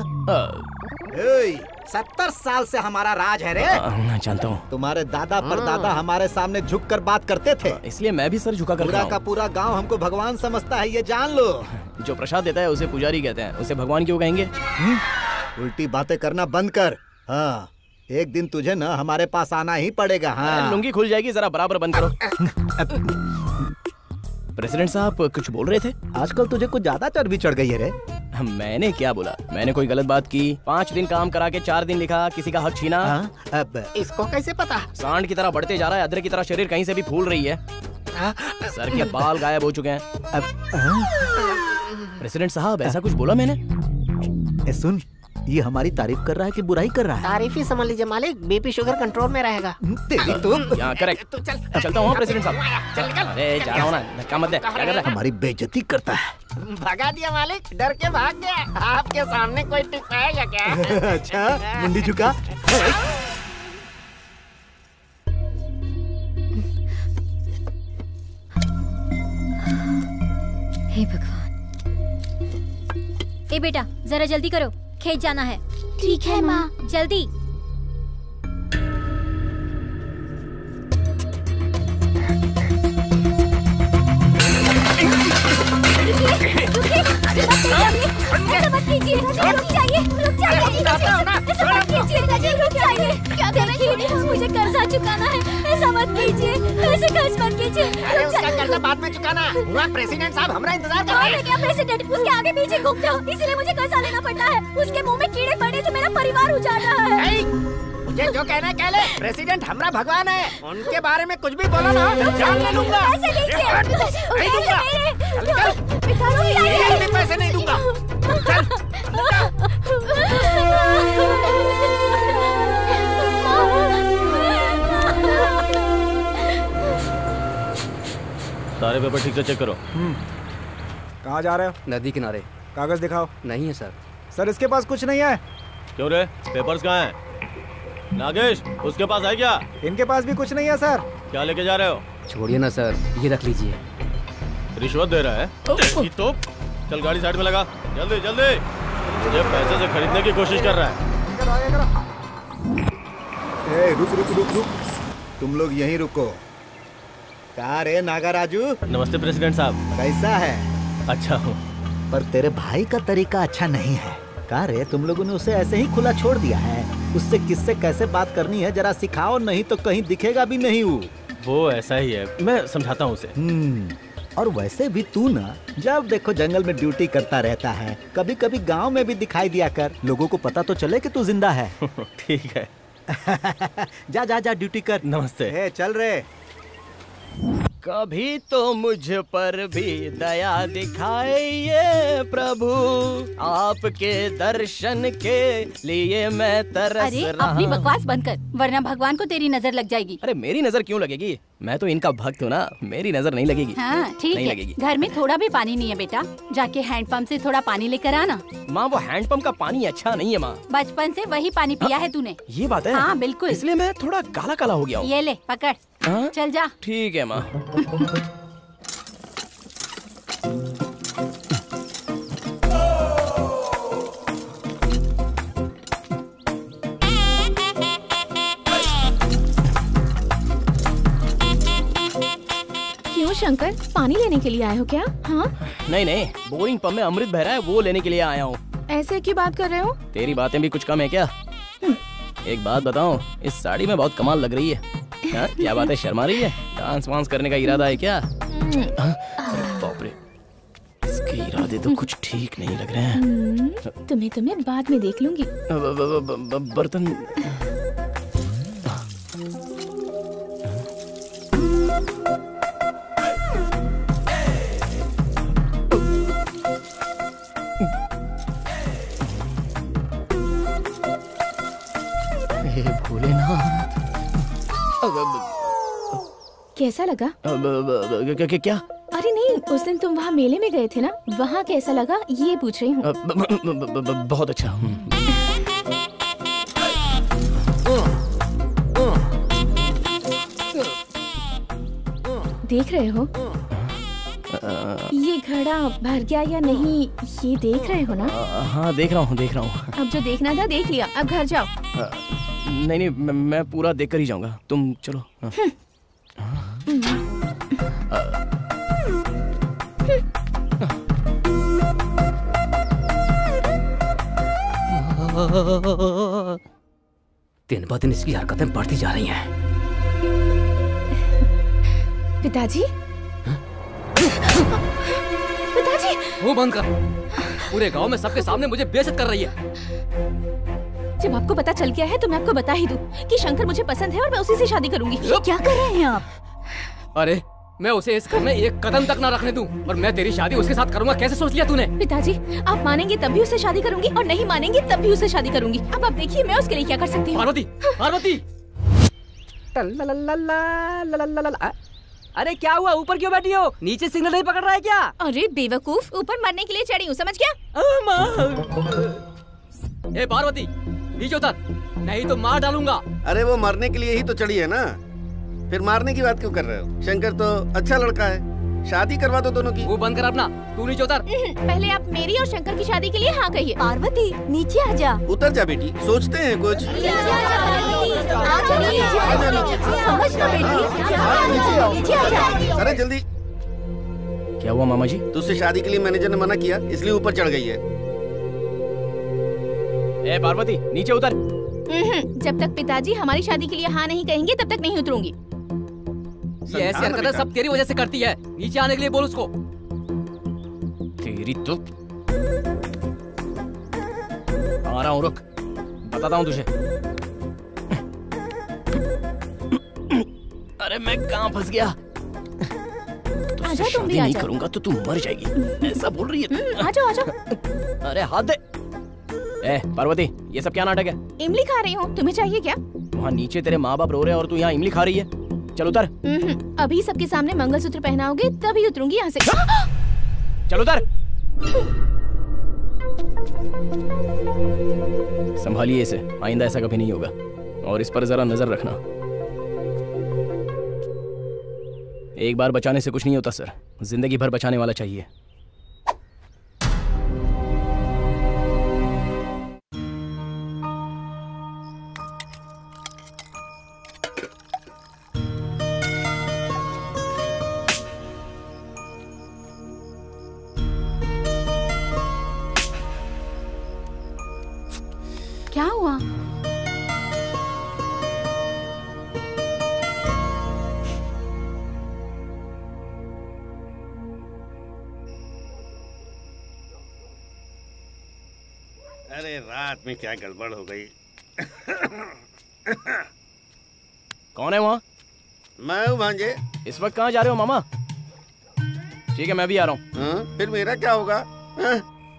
सत्तर साल से हमारा राज है रे। मैं जानता हूँ। तुम्हारे दादा परदादा हमारे सामने झुक कर बात करते थे, इसलिए मैं भी सर झुका कर पूरा का पूरा गांव हमको भगवान समझता है, ये जान लो। जो प्रसाद देता है उसे पुजारी कहते हैं, उसे भगवान क्यों कहेंगे? उल्टी बातें करना बंद कर। हाँ एक दिन तुझे ना हमारे पास आना ही पड़ेगा। हाँ लुंगी खुल जाएगी, जरा बराबर बंद करो। प्रेसिडेंट साहब कुछ बोल रहे थे? आजकल तुझे कुछ ज्यादा चर्बी चढ़ गई है रे। मैंने क्या बोला? मैंने कोई गलत बात की? पाँच दिन काम करा के चार दिन लिखा, किसी का हक छीना। अब इसको कैसे पता? सांड की तरह बढ़ते जा रहा है, अदरक की तरह शरीर कहीं से भी फूल रही है, सर के बाल गायब हो चुके हैं। प्रेसिडेंट साहब ऐसा कुछ बोला मैंने? ए, सुन, ये हमारी तारीफ कर रहा है कि बुराई कर रहा है? तारीफ ही समझ लीजिए मालिक, बीपी शुगर कंट्रोल में रहेगा। तेरी तो यहाँ करेक्ट। तू चल, चलता हूँ प्रेसिडेंट साहब। अरे जा रहा हूँ ना, धक्का मत दे। क्या कर रहा है? हमारी बेइज्जती करता है। भगा दिया मालिक, डर के भाग गया। आपके सामने कोई टिक पाएगा क्या? अच्छा मुंडी झुका। हे भगवान। ए बेटा जरा जल्दी करो, खेत जाना है। ठीक है माँ। जल्दी। ऐसा मत कीजिए, रुक जाइए, रुक जाइए, ऐसा मत कीजिए, रुक जाइए। क्या देखिए, मुझे कर्जा चुकाना है, ऐसा मत कीजिए, ऐसे कर्ज मत कीजिए। अरे उसका कर्जा बाद में चुकाना है। पूरा प्रेसिडेंट साहब हमारा इंतजार कर रहे हैं। क्या प्रेसिडेंट उसके आगे पीछे घूमते हो, इसीलिए मुझे कर्जा लेना पड़ता है। उसके मुंह में कीड़े पड़े तो मेरा परिवार उजाड़ रहा है। मुझे जो कहना है कह ले। प्रेसिडेंट हमारा भगवान है, उनके बारे में कुछ भी बोलो ना जान ले लूंगा। पैसे लीजिए, नहीं दूंगा। एक भी पैसे नहीं दूंगा। सारे पेपर ठीक से चेक करो। कहाँ जा रहे हो? नदी किनारे। कागज दिखाओ। नहीं है सर। सर इसके पास कुछ नहीं है। क्यों रे, पेपर्स कहाँ हैं? नागेश, उसके पास है क्या? इनके पास भी कुछ नहीं है सर। क्या लेके जा रहे हो? छोड़िए ना सर, ये रख लीजिए। रिश्वत दे रहा है? देखी तो चल गाड़ी साइड में लगा, जल्दी जल्दी। मुझे पैसे से खरीदने की कोशिश कर रहा है। ए, रुक रुक रुक रुक, तुम लोग यहीं रुको। क्या रे नागा राजू? नमस्ते प्रेसिडेंट साहब। कैसा है? अच्छा हूँ। पर तेरे भाई का तरीका अच्छा नहीं है। क्या रे, तुम लोगों ने उसे ऐसे ही खुला छोड़ दिया है? उससे किससे कैसे बात करनी है जरा सिखाओ, नहीं तो कहीं दिखेगा भी नहीं वो। वो ऐसा ही है, मैं समझाता हूँ उसे। हम्म, और वैसे भी तू ना जब देखो जंगल में ड्यूटी करता रहता है, कभी कभी गांव में भी दिखाई दिया कर, लोगों को पता तो चले कि तू जिंदा है। ठीक है। जा जा जा ड्यूटी कर। नमस्ते। ए, चल रे। कभी तो मुझ पर भी दया दिखाइए प्रभु, आपके दर्शन के लिए मैं तरस अरे रहा। अपनी बकवास बंद कर, वरना भगवान को तेरी नजर लग जाएगी। अरे मेरी नजर क्यों लगेगी? मैं तो इनका भक्त हूँ ना, मेरी नजर नहीं लगेगी। हाँ ठीक नहीं है। लगेगी। घर में थोड़ा भी पानी नहीं है बेटा, जाके हैंडपंप से थोड़ा पानी लेकर आना। माँ वो हैंडपंप का पानी अच्छा नहीं है माँ। बचपन से वही पानी पिया है तूने। ये बात है? हाँ बिल्कुल। इसलिए मैं थोड़ा काला काला हो गया हूँ। ये ले पकड़। हाँ? चल जा। ठीक है माँ। क्यों शंकर, पानी लेने के लिए आए हो क्या? हाँ नहीं नहीं, बोरिंग पंप में अमृत बह रहा है, वो लेने के लिए आया हूँ। ऐसे क्यों बात कर रहे हो? तेरी बातें भी कुछ कम है क्या? एक बात बताऊं, इस साड़ी में बहुत कमाल लग रही है। हाँ, क्या बात है, शर्मा रही है? डांस वांस करने का इरादा है क्या? बाप रे, इसके इरादे तो कुछ ठीक नहीं लग रहे हैं। तुम्हें तुम्हें बाद में देख लूंगी। बर्तन भोलेनाथ। कैसा लगा? क्या? अरे नहीं, उस दिन तुम वहाँ मेले में गए थे ना, वहाँ कैसा लगा ये पूछ रही हूँ। बहुत अच्छा। देख रहे हो ये घड़ा भर गया या नहीं, ये देख रहे हो ना? हाँ देख रहा हूँ देख रहा हूँ। अब जो देखना था देख लिया, अब घर जाओ। नहीं नहीं, मैं, मैं पूरा देख कर ही जाऊंगा, तुम चलो। दिन ब दिन इसकी हरकतें बढ़ती जा रही हैं। पिताजी, पिताजी, मुंह बंद कर। पूरे गांव में सबके सामने मुझे बेइज्जत कर रही है। जब आपको पता चल गया है तो मैं आपको बता ही दूं कि शंकर मुझे पसंद है और मैं उसी से शादी करूंगी। क्या कर रहे हैं आप? अरे मैं उसे इस घर में एक कदम तक ना रखने दूं, और मैं तेरी शादी उसके साथ करूंगा, कैसे सोच लिया तूने? पिताजी, आप मानेंगे तब भी उससे शादी करूंगी और नहीं मानेंगे तब भी उससे शादी करूंगी। अब आप देखिए मैं उसके लिए क्या कर सकती हूँ। पार्वती, पार्वती। अरे क्या हुआ, ऊपर क्यों बैठी हो? नीचे सिग्नल नहीं पकड़ रहा है क्या? अरे बेवकूफ, ऊपर मरने के लिए चढ़ी हूँ, समझ गया? ए पार्वती, नीचे उतर, नहीं तो मार डालूंगा। अरे वो मरने के लिए ही तो चढ़ी है ना, फिर मारने की बात क्यों कर रहे हो? शंकर तो अच्छा लड़का है, शादी करवा दो दोनों की। वो बंद कर अपना, तू नीचे उतर। पहले आप मेरी और शंकर की शादी के लिए हाँ कहिए। पार्वती नीचे आ जा। उतर जा बेटी, सोचते हैं कुछ। अरे जल्दी। क्या हुआ मामा जी? तुझसे शादी के लिए मैनेजर ने मना किया, इसलिए ऊपर चढ़ गई है। ए पार्वती नीचे उतर। जब तक पिताजी हमारी शादी के लिए हाँ नहीं कहेंगे तब तक नहीं उतरूंगी। ये ऐसी हरकतें सब तेरी वजह से करती है। नीचे आने के लिए बोल उसको। तेरी तो आ रहा हूँ, रुक बताता हूँ तुझे। अरे मैं कहाँ फंस गया? आजा तुम भी नहीं आजा। करूंगा तो तू मर जाएगी, ऐसा बोल रही है। आजा आजा। अरे हाथ दे। ए पार्वती, ये सब क्या नाटक है? इमली खा रही हूँ, तुम्हें चाहिए क्या? वहाँ नीचे तेरे माँ बाप रो रहे हैं और तू यहाँ इमली खा रही है। चल उतर। अभी सबके सामने मंगलसूत्र पहनाओगे तभी उतरूंगी यहाँ से। चल उतर। संभालिए इसे, आइंदा ऐसा कभी नहीं होगा, और इस पर जरा नजर रखना। एक बार बचाने से कुछ नहीं होता सर, जिंदगी भर बचाने वाला चाहिए। क्या हुआ? अरे रात में क्या गड़बड़ हो गई। कौन है वहाँ? मैं हूँ भांजे। इस वक्त कहाँ जा रहे हो मामा? ठीक है मैं भी आ रहा हूँ। हाँ, फिर मेरा क्या होगा? हाँ?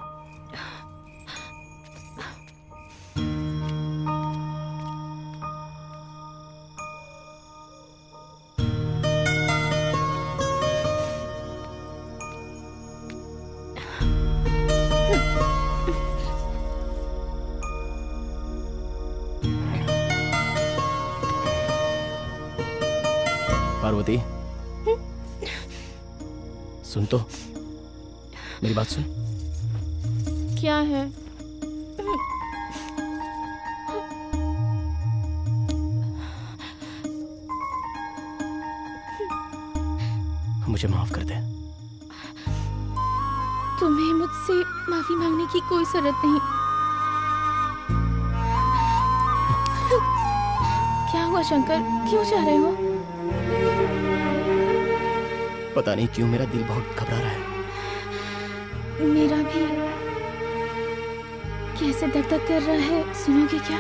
पार्वती सुन तो, मेरी बात सुन। क्या है? मुझे माफ कर दे। तुम्हें मुझसे माफी मांगने की कोई जरूरत नहीं। क्या हुआ शंकर, क्यों जा रहे हो? पता नहीं क्यों मेरा दिल बहुत घबरा रहा है। मेरा भी। कैसे धक धक कर रहा है, सुनोगे क्या?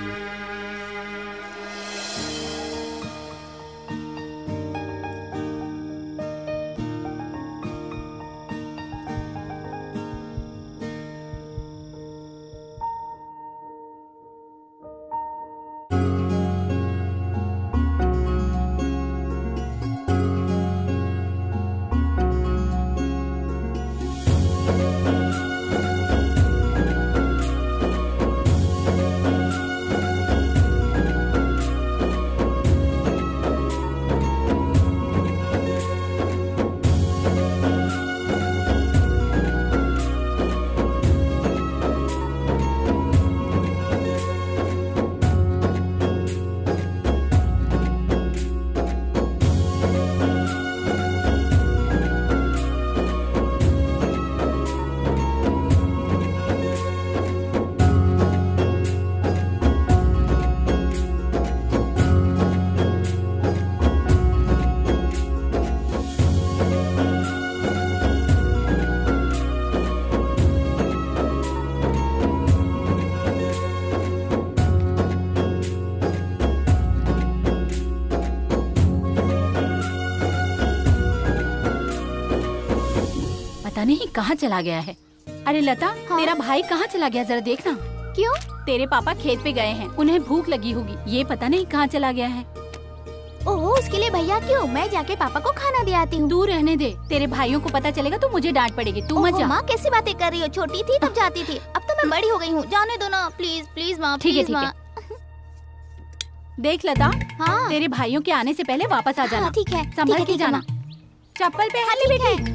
पता नहीं कहाँ चला गया है। अरे लता, हाँ? तेरा भाई कहाँ चला गया, जरा देखना। क्यों? तेरे पापा खेत पे गए हैं, उन्हें भूख लगी होगी, ये पता नहीं कहाँ चला गया है। ओह, उसके लिए भैया क्यों? मैं जाके पापा को खाना दे आती हूँ। तू रहने दे, तेरे भाइयों को पता चलेगा तो मुझे डांट पड़ेगी। तू मत जा। माँ कैसी बातें कर रही हो? छोटी थी तब जाती थी, अब तो मैं बड़ी हो गई हूँ, जाने दो ना प्लीज प्लीज माँ। ठीक है ठीक है। देख लता, हाँ? तेरे भाइयों के आने से पहले वापस आ जाना। ठीक है, संभल के जाना। चप्पल पे हाथ बेटी।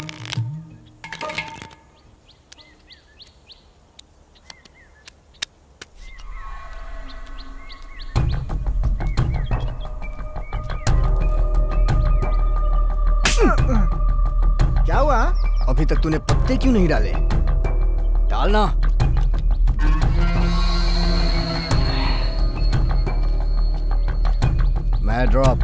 क्या हुआ? अभी तक तूने पत्ते क्यों नहीं डाले? डालना। मैं ड्रॉप।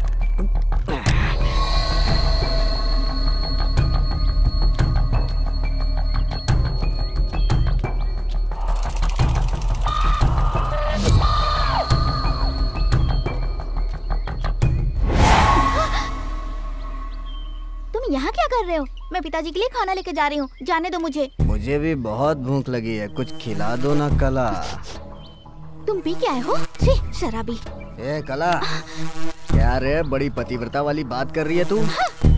यहाँ क्या कर रहे हो? मैं पिताजी के लिए खाना लेके जा रही हूँ, जाने दो मुझे। मुझे भी बहुत भूख लगी है, कुछ खिला दो ना कला। तुम पी के आए हो? छी, शराबी। ए कला, क्या रे बड़ी पतिव्रता वाली बात कर रही है तू?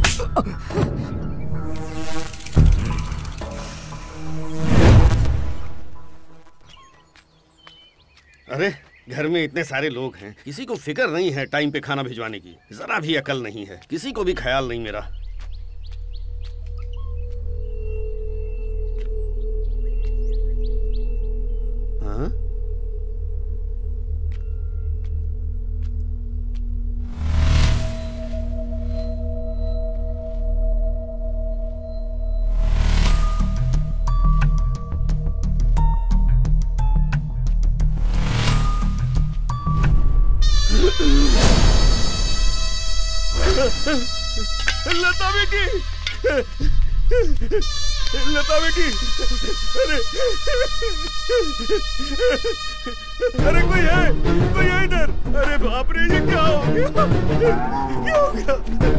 अरे घर में इतने सारे लोग हैं, किसी को फिक्र नहीं है टाइम पे खाना भिजवाने की, जरा भी अकल नहीं है, किसी को भी ख्याल नहीं मेरा। हाँ? लता बेटी, लता बेटी, अरे अरे कोई है, कोई है इधर? अरे बाप रे, ये क्या हो गया? क्या हो गया?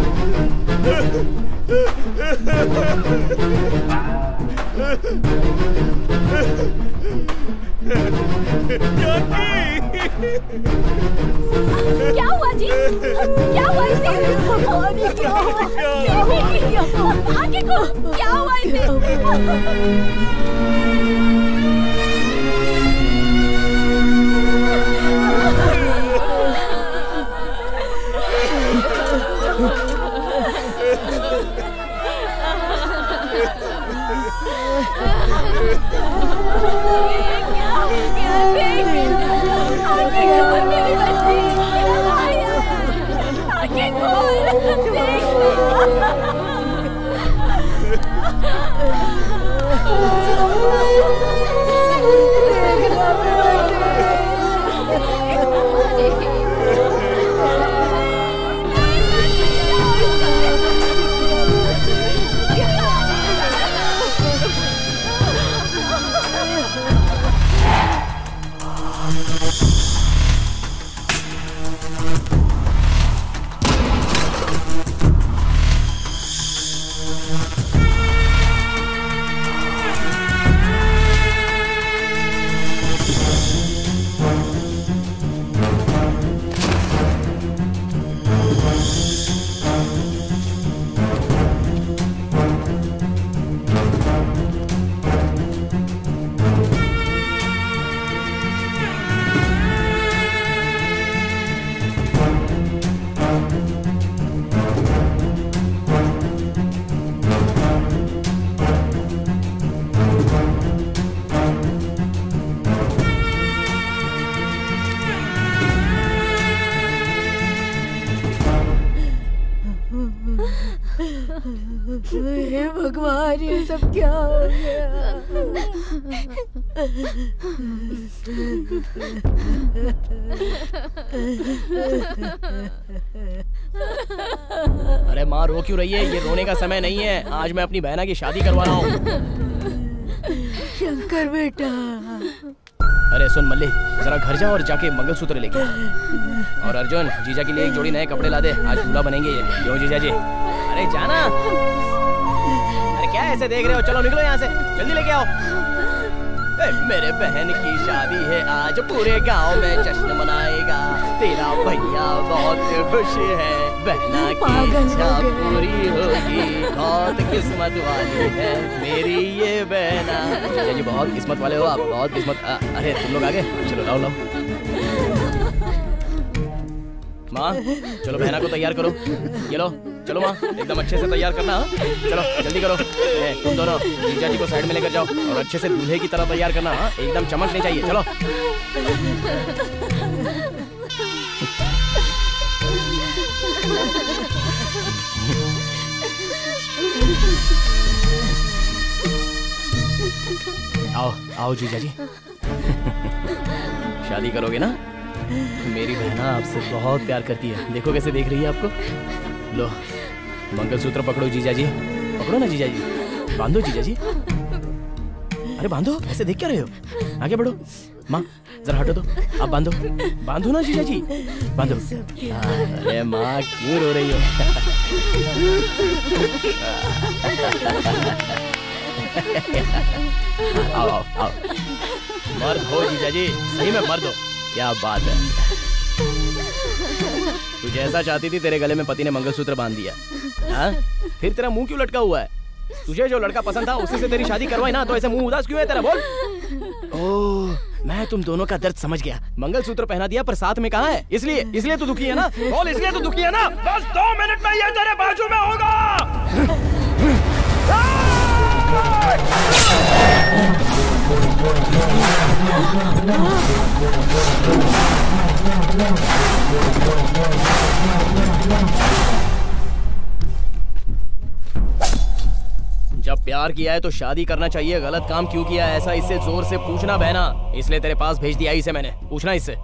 क्या हुआ जी? क्या हुआ इसे? क्या हुआ? आगे को क्या हुआ इसे? हे भगवान, ये सब क्या हो गया? अरे माँ रो क्यों रही है? ये रोने का समय नहीं है, आज मैं अपनी बहना की शादी करवा रहा हूँ। शंकर बेटा। अरे सुन मल्ली, जरा घर जा और जाके मंगलसूत्र लेके आ। और अर्जुन, जीजा के लिए एक जोड़ी नए कपड़े ला दे, आज दूल्हा बनेंगे ये। क्यों जीजा जी? अरे जाना। अरे क्या ऐसे देख रहे हो? चलो निकलो यहाँ से, जल्दी लेके आओ। ए, मेरे बहन की शादी है आज, पूरे गांव में जश्न मनाएगा। तेरा भैया बहुत खुश है, बहना की इच्छा पूरी होगी। बहुत किस्मत वाली है मेरी ये बहना। जी बहुत किस्मत वाले हो आप, बहुत किस्मत। आ, अरे तुम लोग आगे चलो, लाओ लाओ। माँ चलो बहना को तैयार करो, ये लो। चलो माँ, एकदम अच्छे से तैयार करना। हाँ? चलो जल्दी करो। ए, तुम दोनों जीजा जी को साइड में लेकर जाओ और अच्छे से दूल्हे की तरह तैयार करना। हाँ? एकदम चमकने चाहिए। चलो आओ आओ जीजा जी। शादी करोगे ना? मेरी बहना आपसे बहुत प्यार करती है। देखो कैसे देख रही है आपको। लो मंगलसूत्र पकड़ो जीजा जी, पकड़ो ना जीजा जी, बांधो जीजा जी। अरे बांधो, ऐसे देख क्या रहे हो? आगे बढ़ो। माँ जरा हटो तो, आप बांधो, बांधो ना जीजा जी, बांधो। अरे माँ क्यों रो रही हो? आओ आओ आओ, मर्द हो जीजा जी, सही में मर्द हो। क्या बात है, तू जैसा चाहती थी तेरे गले में पति ने मंगलसूत्र बांध दिया। हाँ? फिर तेरा मुंह क्यों लटका हुआ है? तुझे जो लड़का पसंद था उसी से तेरी शादी करवाई ना, तो ऐसे मुंह उदास क्यों है तेरा? बोल। ओह, मैं तुम दोनों का दर्द समझ गया। मंगलसूत्र पहना दिया पर साथ में कहाँ है? इसलिए इसलिए तू दुखी है ना? बोल, इसलिए तू दुखी है ना? बस दो मिनट में ये तेरे बाजू में होगा। जब प्यार किया है तो शादी करना चाहिए। गलत काम क्यों किया है ऐसा इससे जोर से पूछना बहना, इसलिए तेरे पास भेज दिया इसे मैंने। पूछना इससे।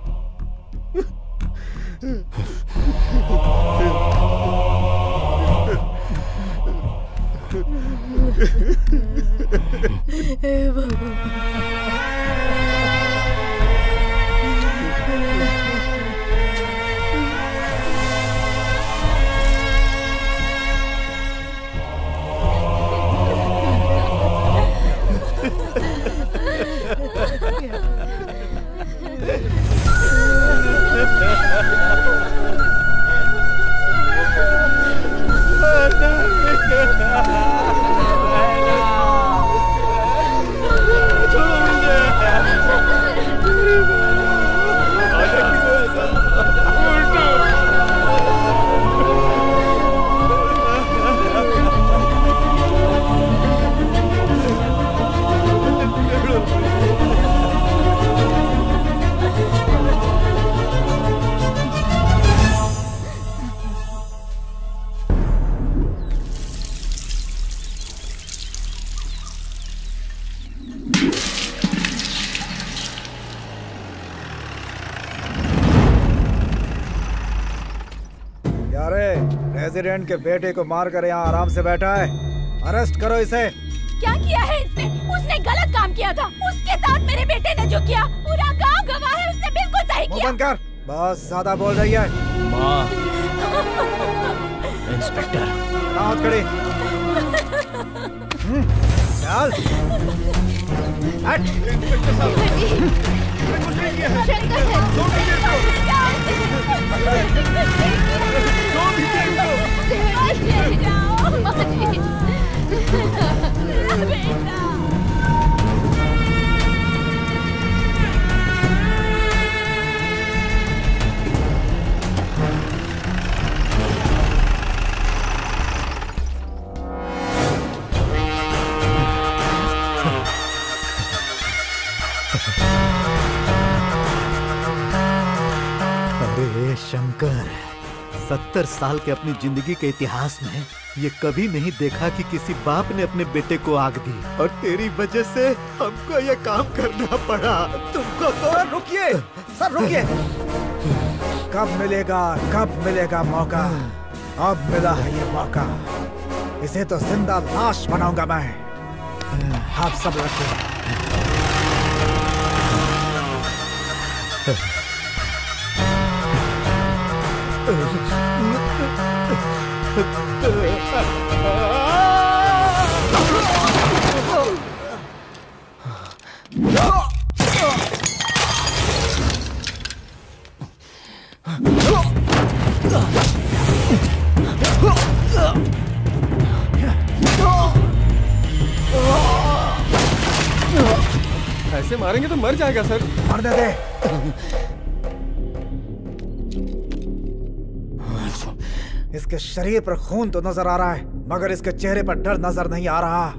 प्रेसिडेंट के बेटे को मारकर यहाँ आराम से बैठा है, अरेस्ट करो इसे। क्या किया है इसने? उसने गलत काम किया था। उसके साथ मेरे बेटे ने जो किया पूरा गांव गवाह है। उसने बिल्कुल सही किया। बंद कर, बस ज्यादा बोल रही है। माँ, इंस्पेक्टर हाथ खड़ी, चल हट। इंस्पेक्टर साहब अरे शंकर, सत्तर साल के अपनी जिंदगी के इतिहास में ये कभी नहीं देखा कि किसी बाप ने अपने बेटे को आग दी, और तेरी वजह से हमको ये काम करना पड़ा। तुमको तो... सर रुकिए, सर रुकिए। कब मिलेगा, कब मिलेगा मौका? अब मिला है ये मौका। इसे तो जिंदा लाश बनाऊंगा मैं। आप सब रखिए। ऐसे मारेंगे तो मर जाएगा सर। मार दे दे। इसके शरीर पर खून तो नजर आ रहा है, मगर इसके चेहरे पर डर नजर नहीं आ रहा।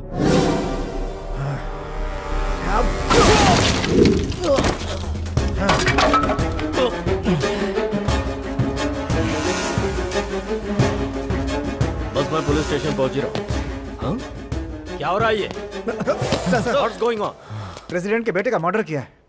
बस मैं पुलिस स्टेशन पहुंच ही रहा हूँ। हाँ? क्या हो रहा है ये? What's going on? प्रेसिडेंट के बेटे का मर्डर किया है।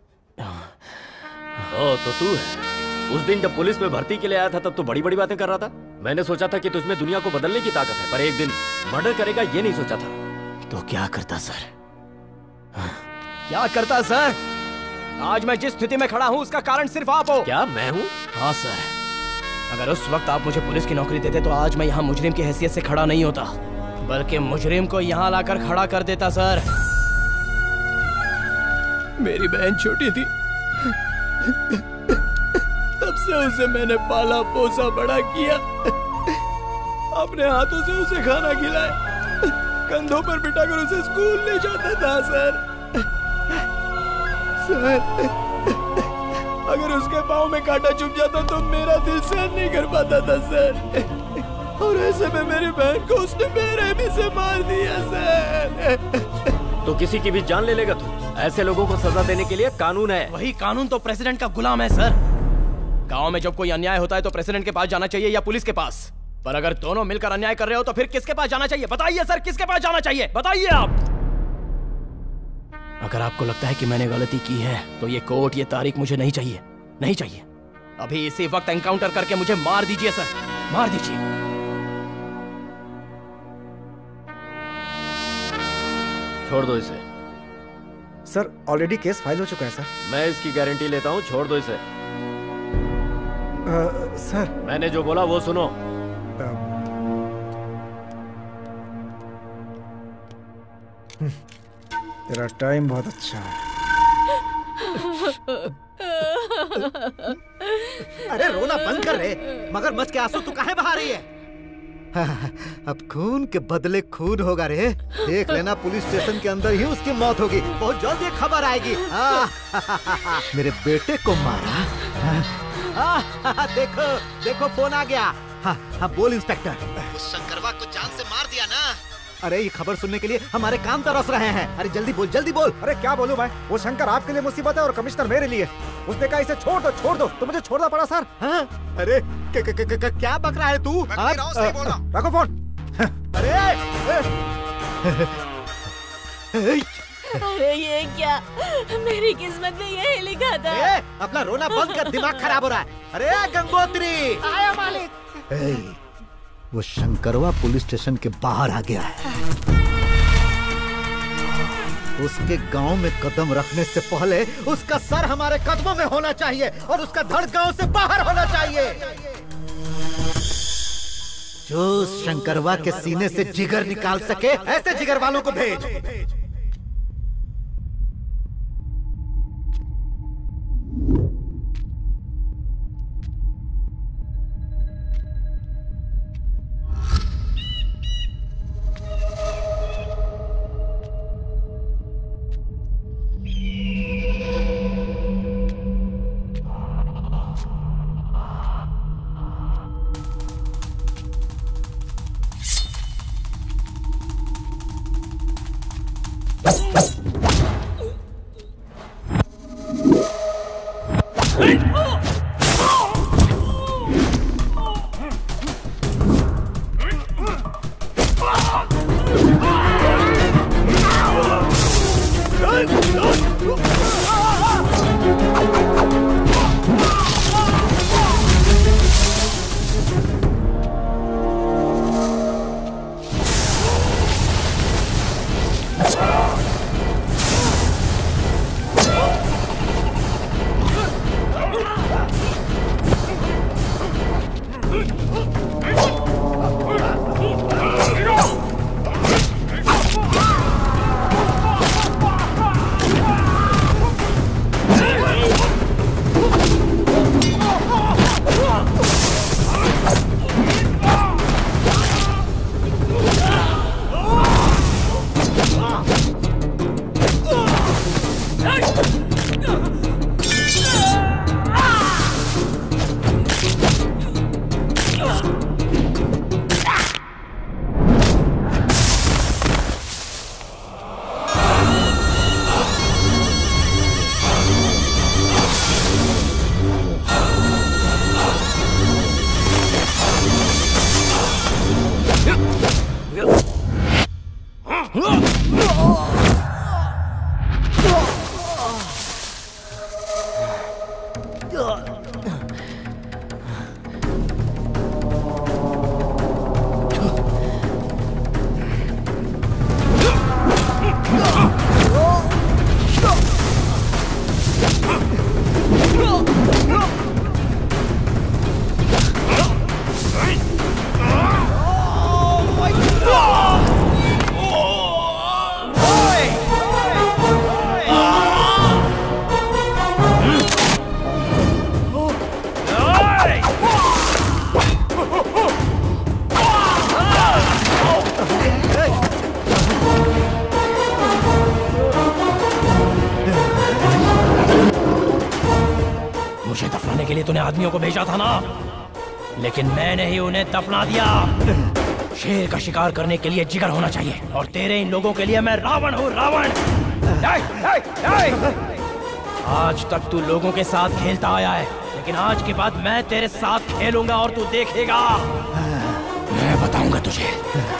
ओ, तो तू है। उस दिन जब पुलिस में भर्ती के लिए आया था तब तो बड़ी बड़ी बातें कर रहा था। मैंने सोचा था कि तुझमें दुनिया को बदलने की ताकत है, पर एक दिन मर्डर करेगा ये नहीं सोचा था। तो क्या करता सर? क्या करता सर? आज मैं जिस स्थिति में खड़ा हूँ उसका कारण सिर्फ आप हो। क्या मैं हूँ? हाँ सर, अगर उस वक्त आप मुझे पुलिस की नौकरी देते तो आज मैं यहाँ मुजरिम की हैसियत से खड़ा नहीं होता, बल्कि मुजरिम को यहाँ लाकर खड़ा कर देता। सर, मेरी बहन छोटी थी, तब से उसे मैंने पाला पोसा बड़ा किया, अपने हाथों से उसे खाना खिलाया, कंधों पर बिठाकर उसे स्कूल ले जाता था। सर सर अगर उसके पाँव में कांटा चुभ जाता तो मेरा दिल सहन नहीं कर पाता था सर, और ऐसे में मेरी बहन को उसने मेरे भी से मार दिया सर। तो किसी की भी जान ले लेगा तू? ऐसे लोगों को सजा देने के लिए कानून है। वही कानून तो प्रेसिडेंट का गुलाम है सर। गांव में जब कोई अन्याय होता है तो प्रेसिडेंट के पास जाना चाहिए या पुलिस के पास, पर अगर दोनों मिलकर अन्याय कर रहे हो तो फिर किसके पास जाना चाहिए? बताइए सर, किसके पास जाना चाहिए? बताइए आप। अगर आपको लगता है कि मैंने गलती की है तो ये कोर्ट, ये तारीख मुझे नहीं चाहिए, नहीं चाहिए। अभी इसी वक्त एनकाउंटर करके मुझे मार दीजिए सर, मार दीजिए। छोड़ दो इसे। सर, ऑलरेडी केस फाइल हो चुका है सर। मैं इसकी गारंटी लेता हूँ, छोड़ दो इसे। आ, सर, मैंने जो बोला वो सुनो। आ, तेरा टाइम बहुत अच्छा है। अरे रोना बंद कर रे, मगरमच्छ के आंसू तू काहे बहा रही है? अब खून के बदले खून होगा रे। देख लेना, पुलिस स्टेशन के अंदर ही उसकी मौत होगी। बहुत जल्दी खबर आएगी। मेरे बेटे को मारा। हाँ, देखो देखो फोन आ गया। हाँ हाँ बोल इंस्पेक्टर। उस शंकरवा को जान से मार दिया ना? अरे ये खबर सुनने के लिए हमारे कान तरस रहे हैं। अरे जल्दी बोल, जल्दी बोल। अरे क्या बोलूं मैं? वो शंकर आपके लिए मुसीबत है और कमिश्नर मेरे लिए। उसने कहा इसे छोड़ दो, छोड़ दो, तो मुझे छोड़ना पड़ा सर। हाँ? अरे क, क, क, क, क्या बक रहा है तू? रखो फोन। अरे अरे ये क्या, मेरी किस्मत में यही लिखा था। ए, अपना रोना बंद कर, दिमाग खराब हो रहा है। अरे गंगोत्री, आया मालिक। ए, वो शंकरवा पुलिस स्टेशन के बाहर आ गया है। उसके गांव में कदम रखने से पहले उसका सर हमारे कदमों में होना चाहिए और उसका धड़ गांव से बाहर होना चाहिए। जो शंकरवा के सीने से जिगर निकाल सके, ऐसे जिगर वालों को भेज। मुझे दफनाने के लिए तूने आदमियों को भेजा था ना, लेकिन मैंने ही उन्हें दफना दिया। शेर का शिकार करने के लिए जिगर होना चाहिए, और तेरे इन लोगों के लिए मैं रावण हूँ, रावण। नहीं, नहीं, नहीं। आज तक तू लोगों के साथ खेलता आया है, लेकिन आज के बाद मैं तेरे साथ खेलूंगा और तू देखेगा। मैं बताऊंगा तुझे।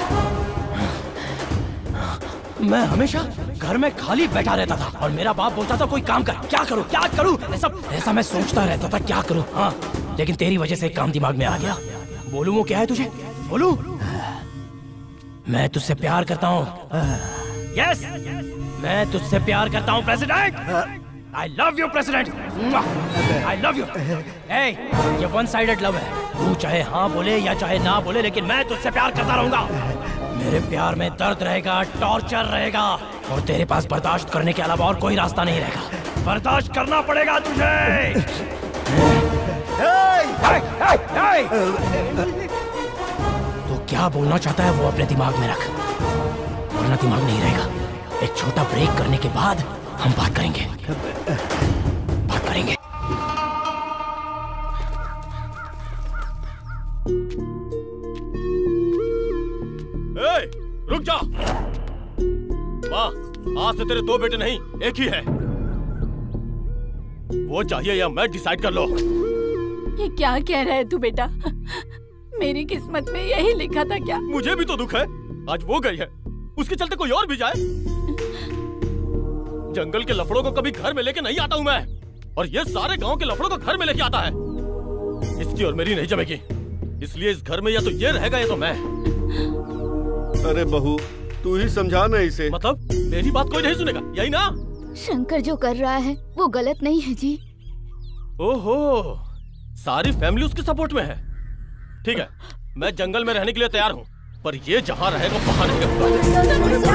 मैं हमेशा घर में खाली बैठा रहता था और मेरा बाप बोलता था कोई काम कर। क्या करूं, क्या करूं, ऐसा ऐसा मैं सोचता रहता था क्या करूं। हाँ, लेकिन तेरी वजह से एक काम दिमाग में आ गया। बोलूं वो क्या है तुझे? बोलूं? मैं तुझसे प्यार करता हूँ। यस, मैं तुझसे प्यार करता हूँ president. I love you, president. I love you। hey, ये वन साइडेड लव है। तू चाहे हाँ बोले या चाहे ना बोले, लेकिन मैं तुझसे प्यार करता रहूंगा। मेरे प्यार में दर्द रहेगा, टॉर्चर रहेगा, और तेरे पास बर्दाश्त करने के अलावा और कोई रास्ता नहीं रहेगा। बर्दाश्त करना पड़ेगा तुझे। hey, hey, hey, hey। तो क्या बोलना चाहता है वो अपने दिमाग में रख, वरना दिमाग नहीं रहेगा। एक छोटा ब्रेक करने के बाद हम बात करेंगे, बात करेंगे। ए, रुक जा। माँ, आज से तेरे दो बेटे नहीं, एक ही है। वो चाहिए या मैं डिसाइड कर लो। ये क्या कह रहा है तू बेटा? मेरी किस्मत में यही लिखा था क्या? मुझे भी तो दुख है। आज वो गई है, उसके चलते कोई और भी जाए। जंगल के लफड़ों को कभी घर में लेके नहीं आता हूँ मैं, और ये सारे गांव के लफड़ों को घर में लेके आता है। इसकी और मेरी नहीं जमेगी, इसलिए इस घर में या तो ये रहेगा या तो मैं। अरे बहू, तू ही समझा ना इसे। मतलब मेरी बात कोई नहीं सुनेगा, यही ना? शंकर जो कर रहा है वो गलत नहीं है जी। ओहो, सारी फैमिली उसके सपोर्ट में है। ठीक है, मैं जंगल में रहने के लिए तैयार हूँ, पर ये जहाँ रहेगा वहाँ रहेगा।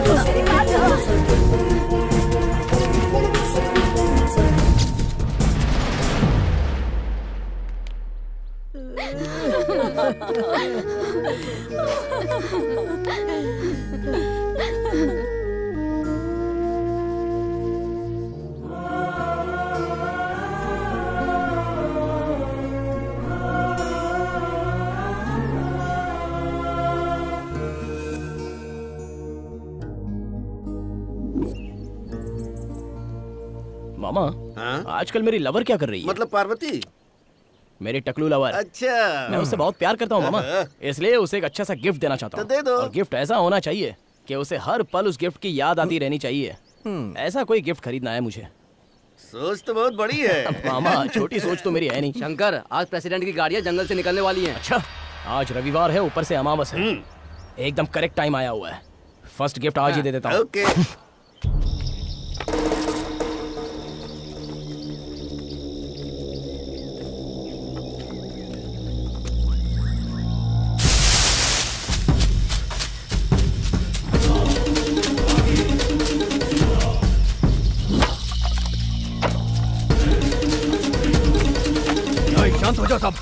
मामा, हाँ? आजकल मेरी लवर क्या कर रही है? मतलब पार्वती? मेरी टकलू लवर। अच्छा। मैं उससे बहुत प्यार करता हूँ मामा, इसलिए उसे एक अच्छा सा गिफ्ट देना चाहता हूँ। तो दे दो। और गिफ्ट ऐसा होना चाहिए कि उसे हर पल उस गिफ्ट की याद आती रहनी चाहिए। ऐसा कोई गिफ्ट खरीदना है मुझे। सोच तो बहुत बड़ी है। मामा, छोटी सोच तो मेरी है नहीं। शंकर, आज प्रेसिडेंट की गाड़ियाँ जंगल से निकलने वाली हैं। अच्छा, आज रविवार है, ऊपर से अमावस है। एकदम करेक्ट टाइम आया हुआ है। फर्स्ट गिफ्ट आज ही दे देता हूँ। ओके। शांत हो जाओ सब।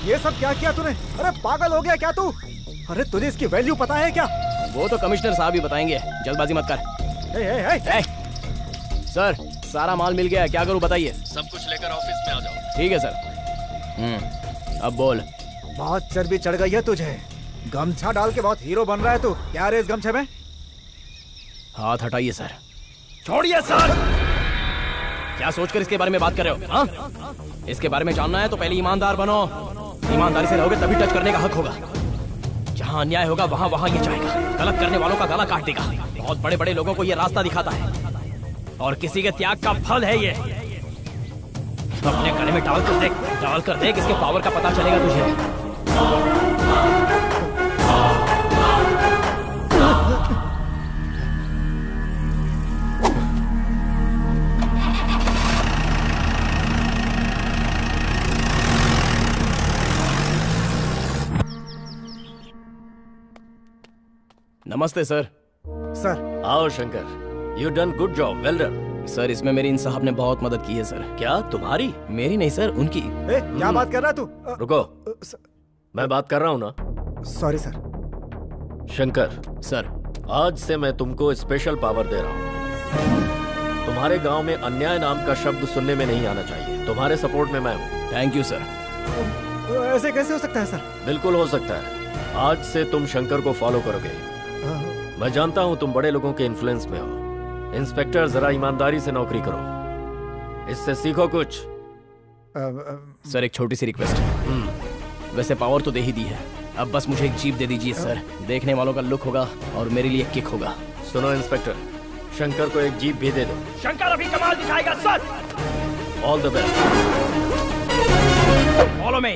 ये सब क्या किया तूने? अरे पागल हो गया क्या तू? अरे तुझे इसकी वैल्यू पता है क्या? वो तो कमिश्नर साहब ही बताएंगे, जल्दबाजी मत कर। ए, ए, ए, ए, सर सारा माल मिल गया, क्या करूं बताइए? सब कुछ लेकर ऑफिस में आ जाओ। ठीक है सर। हम्म अब बोल। बहुत चर्बी चढ़ गई है तुझे, गमछा डाल के बहुत हीरो बन रहा है तू। क्या रे इस गमछे में? हाथ हटाइए सर। छोड़िए सर। क्या सोचकर इसके बारे में बात कर रहे हो? हाँ? इसके बारे में जानना है तो पहले ईमानदार बनो। ईमानदारी से रहोगे तभी टच करने का हक होगा। जहाँ अन्याय होगा वहाँ वहाँ ये जाएगा, गलत करने वालों का गला काट देगा। बहुत बड़े बड़े लोगों को ये रास्ता दिखाता है और किसी के त्याग का फल है ये। अपने गले में डाल कर देख, डाल कर देख, इसके पावर का पता चलेगा तुझे। नमस्ते सर। सर आओ Shankar, you done good job, well done. Sir इसमें मेरी इन साहब ने बहुत मदद की है सर। क्या तुम्हारी? मेरी नहीं सर, उनकी। ए, क्या बात कर रहा है तू? रुको, मैं बात कर रहा हूँ ना। Sorry sir. शंकर सर, आज से मैं तुमको स्पेशल पावर दे रहा हूँ। तुम्हारे गांव में अन्याय नाम का शब्द सुनने में नहीं आना चाहिए। तुम्हारे सपोर्ट में मैं हूँ। Thank you sir. ऐसे कैसे हो सकता है सर? बिल्कुल हो सकता है। आज से तुम शंकर को फॉलो करोगे। मैं जानता हूँ तुम बड़े लोगों के इन्फ्लुएंस में हो। इंस्पेक्टर जरा ईमानदारी से नौकरी करो, इससे सीखो कुछ। सर एक छोटी सी रिक्वेस्ट है। वैसे पावर तो दे ही दी है, अब बस मुझे एक जीप दे दीजिए सर। देखने वालों का लुक होगा और मेरे लिए किक होगा। सुनो इंस्पेक्टर, शंकर को एक जीप भी दे दो। शंकर अभी कमाल दिखाएगा sir. All the best. Follow me.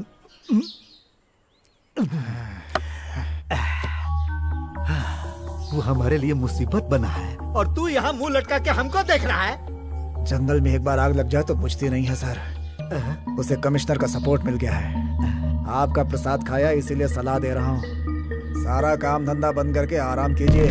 वो हमारे लिए मुसीबत बना है और तू यहाँ मुंह लटका के हमको देख रहा है। जंगल में एक बार आग लग जाए तो बुझती नहीं है सर। उसे कमिश्नर का सपोर्ट मिल गया है। आपका प्रसाद खाया इसीलिए सलाह दे रहा हूँ, सारा काम धंधा बंद करके आराम कीजिए।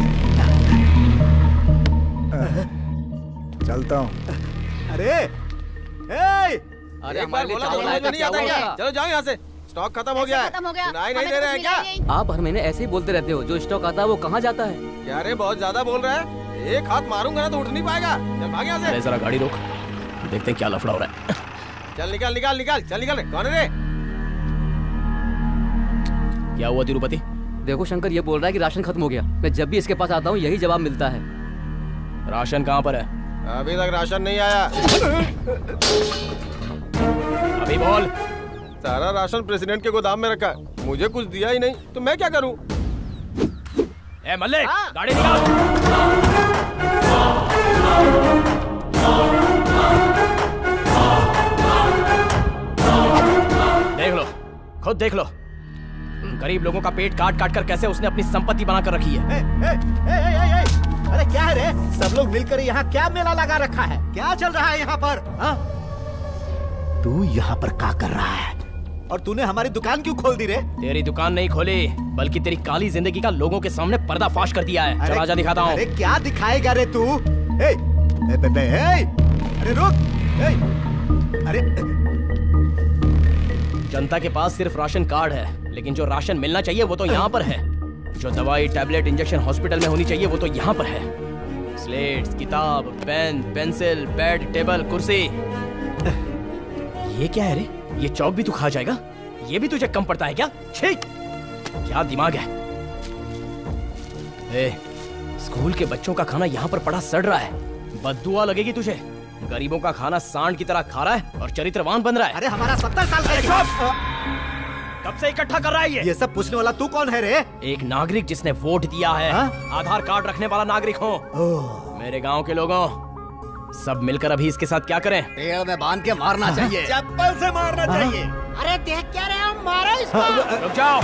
चलता हूँ। अरे ए! अरे एक बार बोला तो समझ में नहीं आता क्या? चलो जाओ यहाँ से, स्टॉक खत्म हो गया है। सुनाई नहीं दे रहा है क्या? आप हर महीने ऐसे ही बोलते रहते हो, जो स्टॉक आता है वो कहाँ जाता है? क्या रे बहुत ज्यादा बोल रहा है? एक हाथ मारूंगा ना तो उठ नहीं पाएगा। चल भाग यहाँ से। जरा गाड़ी रोक, देखते हैं क्या लफड़ा हो रहा है। चल निकाल निकाल निकाल, चल निकाल। कौन है रे? क्या हुआ तिरुपति? देखो शंकर ये बोल रहा है कि राशन खत्म हो गया। मैं जब भी इसके पास आता हूँ यही जवाब मिलता है। राशन कहाँ पर है? अभी तक राशन नहीं आया। अभी बोल। सारा राशन प्रेसिडेंट के गोदाम में रखा है, मुझे कुछ दिया ही नहीं तो मैं क्या करूं? ए मल्लिक, गाड़ी निकाल। देख लो, खुद देख लो, गरीब लोगों का पेट काट काट कर कैसे उसने अपनी संपत्ति बनाकर रखी है। ए, ए, ए, ए, ए, अरे क्या है रे? सब लोग मिलकर यहाँ क्या मेला लगा रखा है? क्या चल रहा है यहाँ पर? हा? तू यहाँ पर क्या कर रहा है? और तूने हमारी दुकान क्यों खोल दी रे? तेरी दुकान नहीं खोली, बल्कि तेरी काली जिंदगी का लोगों के सामने पर्दाफाश कर दिया है। चल आजा दिखाता हूँ। अरे क्या दिखाएगा रे तू? ए, ए, बे, बे, ए, अरे रुक! ए, अरे जनता के पास सिर्फ राशन कार्ड है, लेकिन जो राशन मिलना चाहिए वो तो यहाँ पर है। जो दवाई, टैबलेट, इंजेक्शन हॉस्पिटल में होनी चाहिए वो तो यहाँ पर है। स्लेट्स, किताब, पेन, पेंसिल, बेड, टेबल, कुर्सी। ये क्या है रे? ये चौक भी तू खा जाएगा? ये भी तुझे कम पड़ता है क्या? छी! क्या दिमाग है? ए, स्कूल के बच्चों का खाना यहाँ पर पड़ा सड़ रहा है, बददुआ लगेगी तुझे। गरीबों का खाना सांड की तरह खा रहा है और चरित्रवान बन रहा है। अरे हमारा सत्तर साल का कब से इकट्ठा कर रहा है ये? ये सब पूछने वाला तू कौन है रे? एक नागरिक जिसने वोट दिया है। हा? आधार कार्ड रखने वाला नागरिक हूँ। मेरे गांव के लोगों, सब मिलकर अभी इसके साथ क्या करें? पेड़ में बांध के मारना चाहिए। चप्पल से मारना चाहिए। अरे देख क्या रहे हो? मारो इसको। रुक जाओ।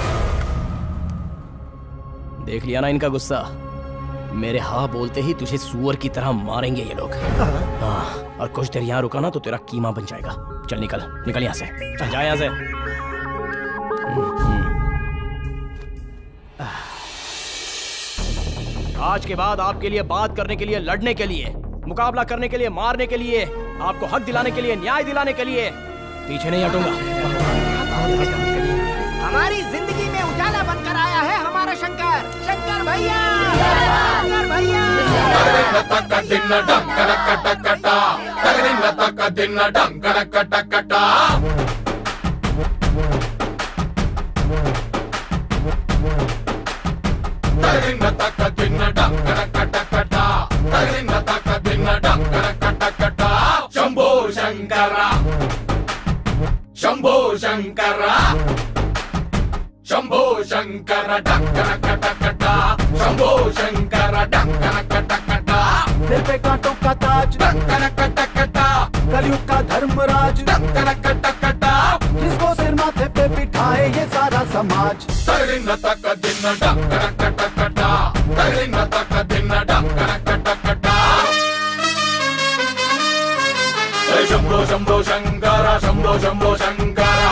देख लिया ना इनका गुस्सा? मेरे हाँ बोलते ही तुझे सुअर की तरह मारेंगे ये लोग। हाँ, और कुछ देर यहाँ रुका ना तो तेरा कीमा बन जाएगा। चल निकल, निकल यहाँ से। चल जा यहाँ से। आज के बाद आपके लिए बात करने के लिए, लड़ने के लिए, मुकाबला करने के लिए, मारने के लिए, आपको हक दिलाने के लिए, न्याय दिलाने के लिए पीछे नहीं हटूंगा। हमारी जिंदगी में उजाला बनकर आया है हमारा शंकर। शंकर भैया, शंकर भैया। शंभो शंकरा, शंभो शंकरा, शंभो शंकरा डंकर कटकटा, शंभो शंकरा डंकर कटकटा। सिर पे कांटों का ताज डंकर कटकटा, कलयुग का धर्मराज डंकर कटकटा, जिसको सिर माथे पे बिठाए ये सारा समाज। तरिन तक दिन डंकर कटकटा, तरिन तक दिन डंकर कटकटा। शंभो शंभो शंकरा, शंभो शंभो शंकरा,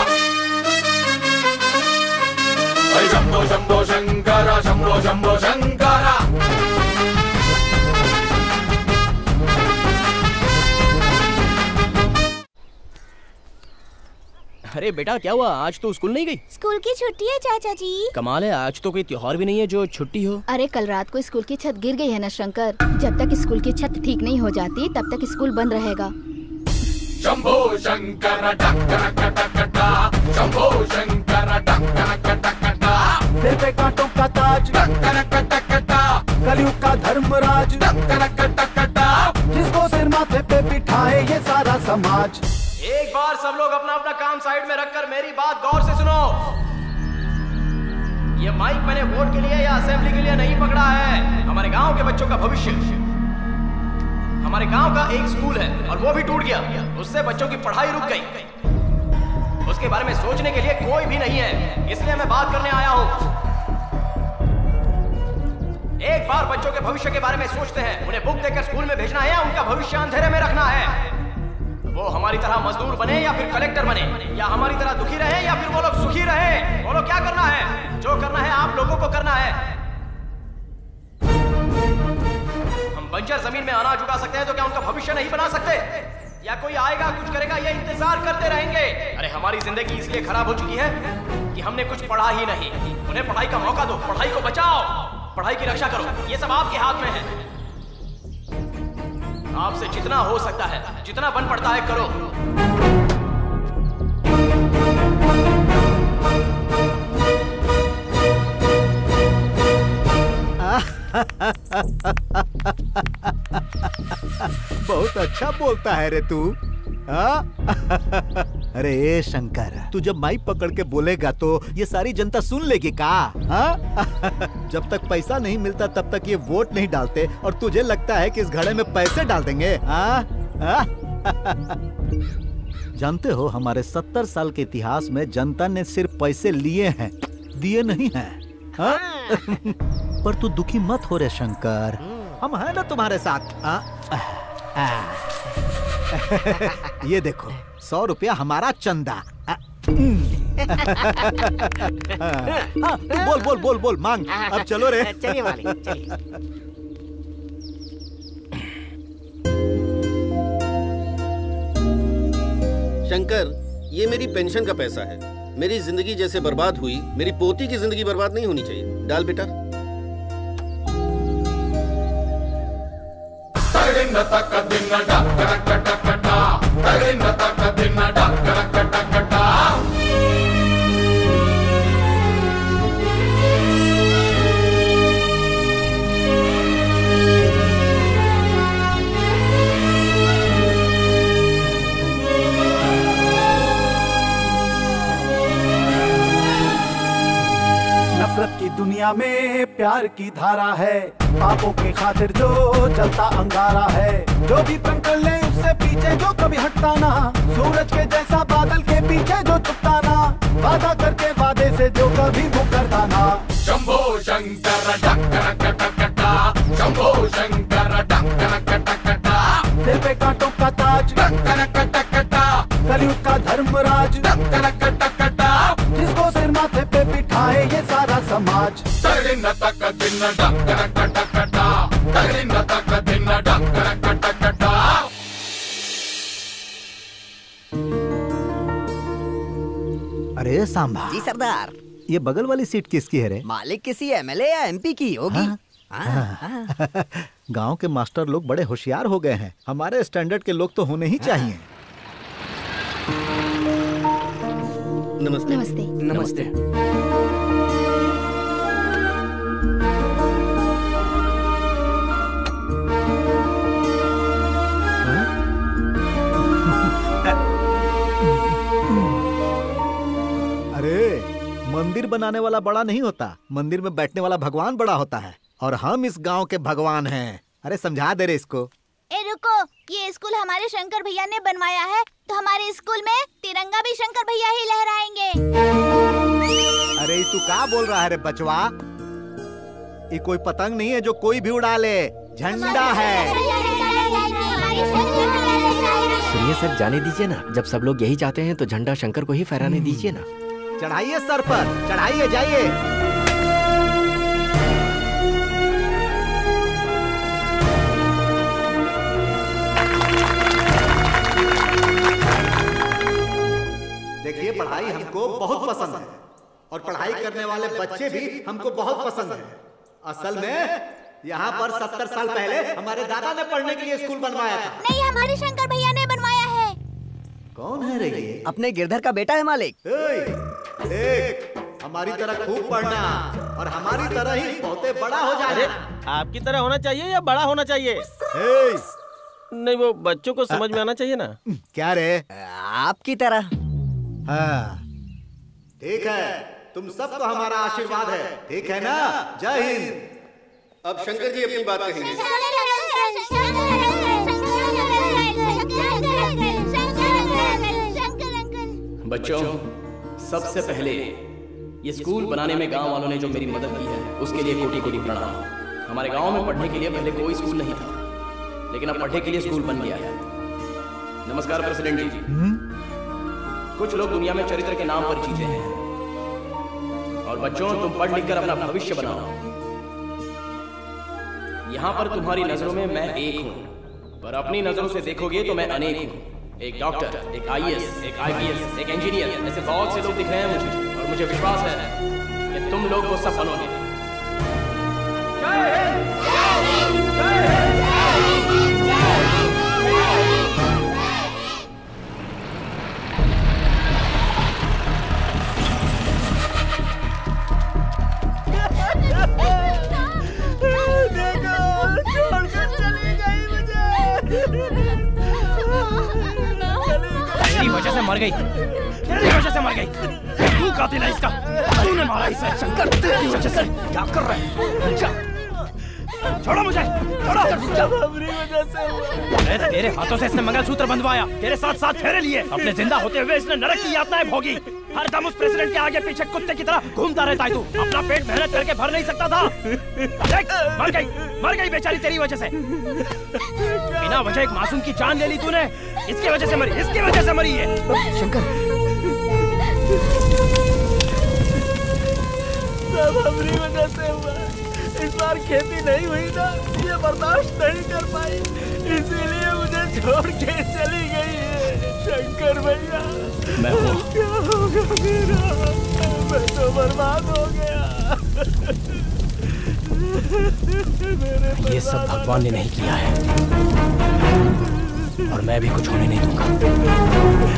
शंभो शंभो शंकरा, शंभो शंभो शंकरा। अरे बेटा क्या हुआ, आज तो स्कूल नहीं गई? स्कूल की छुट्टी है चाचा जी। कमाल है, आज तो कोई त्योहार भी नहीं है जो छुट्टी हो। अरे कल रात को स्कूल की छत गिर गई है ना शंकर, जब तक स्कूल की छत ठीक नहीं हो जाती तब तक स्कूल बंद रहेगा। शंभो शंकर डंकर कटकटा, शंभो शंकर डंकर कटकटा। सिर पे कांटों का ताज डंकर कटकटा, कलयुग का धर्मराज डंकर कटकटा, जिसको सिर माथे पे बिठाए ये सारा समाज। एक बार सब लोग अपना अपना काम साइड में रखकर मेरी बात गौर से सुनो। ये माइक मैंने वोट के लिए या असेंबली के लिए नहीं पकड़ा है, हमारे गांव के बच्चों का भविष्य। हमारे गांव का एक स्कूल है और वो भी टूट गया, उससे बच्चों की पढ़ाई रुक गई। उसके बारे में सोचने के लिए कोई भी नहीं है, इसलिए मैं बात करने आया हूं। एक बार बच्चों के भविष्य के बारे में सोचते हैं, उन्हें बुक देकर स्कूल में भेजना है या उनका भविष्य अंधेरे में रखना है। वो हमारी तरह मजदूर बने या फिर कलेक्टर बने, या हमारी तरह दुखी रहे या फिर वो लोग सुखी रहे। बोलो क्या करना है? जो करना है आप लोगों को करना है। हम बंजर जमीन में अनाज उगा सकते हैं तो क्या उनका भविष्य नहीं बना सकते? या कोई आएगा कुछ करेगा, ये इंतजार करते रहेंगे? अरे हमारी जिंदगी इसलिए खराब हो चुकी है कि हमने कुछ पढ़ा ही नहीं। उन्हें पढ़ाई का मौका दो, पढ़ाई को बचाओ, पढ़ाई की रक्षा करो, ये सब आपके हाथ में है। आपसे जितना हो सकता है, जितना बन पड़ता है करो। बहुत अच्छा बोलता है रे तू। अरे ए शंकर, तू जब माइक पकड़ के बोलेगा तो ये सारी जनता सुन लेगी का? जब तक पैसा नहीं मिलता तब तक ये वोट नहीं डालते, और तुझे लगता है कि इस घड़े में पैसे डाल देंगे? हाँ? जानते हो हमारे सत्तर साल के इतिहास में जनता ने सिर्फ पैसे लिए हैं, दिए नहीं हैं। हाँ? पर तू दुखी मत हो रे शंकर, हम हैं ना तुम्हारे साथ। आ? आ? ये देखो सौ रुपया हमारा चंदा। आ? आ, बोल बोल बोल बोल मांग। अब चलो रे। चलिए मालिक, चलिए। शंकर, ये मेरी पेंशन का पैसा है। मेरी जिंदगी जैसे बर्बाद हुई, मेरी पोती की जिंदगी बर्बाद नहीं होनी चाहिए। डाल बेटा। नफरत की दुनिया में प्यार की धारा है, पापों की खातिर जो जलता अंगारा है। जो भी प्रण कर ले उससे पीछे जो कभी हटता ना, सूरज के जैसा बादल के पीछे जो छुपता ना, वादा करके वादे से जो कभी मुकरता ना। शंभो शंकर डंकर कटकटा, शंभो शंकर डंकर कटकटा। सिर पे कांटों का ताज डंकर कटकटा, कलयुग का धर्मराज डंकर कटकटा, जिसको सिर माथे पे बिठाए ये सारा समाज। तरिन तक दिन डंकर कटकटा, तरिन तक दिन डंकर कटकटा। अरे सांभा। जी सरदार। ये बगल वाली सीट किसकी है रे? मालिक किसी एमएलए या एमपी की होगी। गांव के मास्टर लोग बड़े होशियार हो गए हैं। हमारे स्टैंडर्ड के लोग तो होने ही चाहिए। नमस्ते। नमस्ते। नमस्ते। अरे मंदिर बनाने वाला बड़ा नहीं होता, मंदिर में बैठने वाला भगवान बड़ा होता है। और हम इस गांव के भगवान हैं। अरे समझा दे रे इसको। ए रुको, ये स्कूल हमारे शंकर भैया ने बनवाया है, तो हमारे स्कूल में तिरंगा भी शंकर भैया ही लहराएंगे। अरे तू क्या बोल रहा है रे बचवा? ये कोई पतंग नहीं है जो कोई भी उड़ा ले, झंडा है। सुनिए सर, जाने दीजिए ना। जब सब लोग यही चाहते हैं तो झंडा शंकर को ही फहराने दीजिए ना। चढ़ाइए सर पर, चढ़ाइए, जाइए। देखिए, पढ़ाई हमको बहुत पसंद है और पढ़ाई करने वाले बच्चे भी हमको बहुत पसंद है। असल में यहाँ पर सत्तर साल पहले हमारे दादा ने पढ़ने के लिए स्कूल बनवाया था। नहीं, हमारे शंकर भैया ने बनवाया है। कौन है रे ये? अपने गिरधर का बेटा है मालिक। देख, हमारी तरह खूब पढ़ना और हमारी तरह ही बहुत बड़ा हो जाना। आपकी तरह होना चाहिए या बड़ा होना चाहिए? नहीं, वो बच्चों को समझ में आना चाहिए ना। क्या रे? आपकी तरह। हाँ ठीक है, तुम सबको हमारा आशीर्वाद है, ठीक है ना? जय हिंद। अब शंकर जी अपनी बात कहेंगे। बच्चों, सबसे पहले ये स्कूल बनाने में गांव वालों ने जो मेरी मदद की है उसके लिए कोटि कोटि प्रणाम। हमारे गांव में पढ़ने के लिए पहले कोई स्कूल नहीं था, लेकिन अब पढ़ने के लिए स्कूल बन गया है। नमस्कार प्रेसिडेंट जी। कुछ लोग दुनिया में चरित्र के नाम पर जीते हैं, और बच्चों, तुम पढ़ लिख कर अपना भविष्य बनाओ। यहाँ पर तुम्हारी नजरों में मैं एक हूँ, पर अपनी नजरों से देखोगे तो मैं अनेक हूँ। एक डॉक्टर, एक आई ए एस, एक आई पी एस, एक इंजीनियर, ऐसे बहुत से लोग दिख रहे हैं मुझे, और मुझे विश्वास है कि तुम लोग वो सब बनोगे। जय हिंद! जय हिंद! जय हिंद! तेरी वजह से मर गई, तेरी वजह से मर गई। तू कातिल है इसका, तूने मारा इसे। शंकर, तेरी वजह से। क्या कर रहा है? छोड़ो मुझे, छोड़ो। मेरी वजह से हुआ। तेरे हाथों से इसने मंगलसूत्र बंधवाया, तेरे साथ साथ फेरे लिए। अपने जिंदा होते हुए इसने नरक की यातनाएं भोगी। हर दम उस प्रेसिडेंट के आगे पीछे कुत्ते की तरह घूमता रहता है तू। अपना पेट मेहनत करके भर नहीं सकता था। देख, मर गई, मर गई बेचारी तेरी वजह से। बिना वजह एक मासूम की जान ले ली तूने। इसकी वजह से मरी, इसकी वजह से मरी है। शंकर, सब हमारी वजह से हुआ। इस बार खेती नहीं हुई ना, ये बर्दाश्त नहीं कर पाई, इसीलिए मुझे छोड़ के चली गई है। शंकर भैया, मैं हूँ। क्या होगा मेरा? मैं तो बर्बाद हो गया। ये सब भगवान ने नहीं किया है, और मैं भी कुछ होने नहीं दूंगा।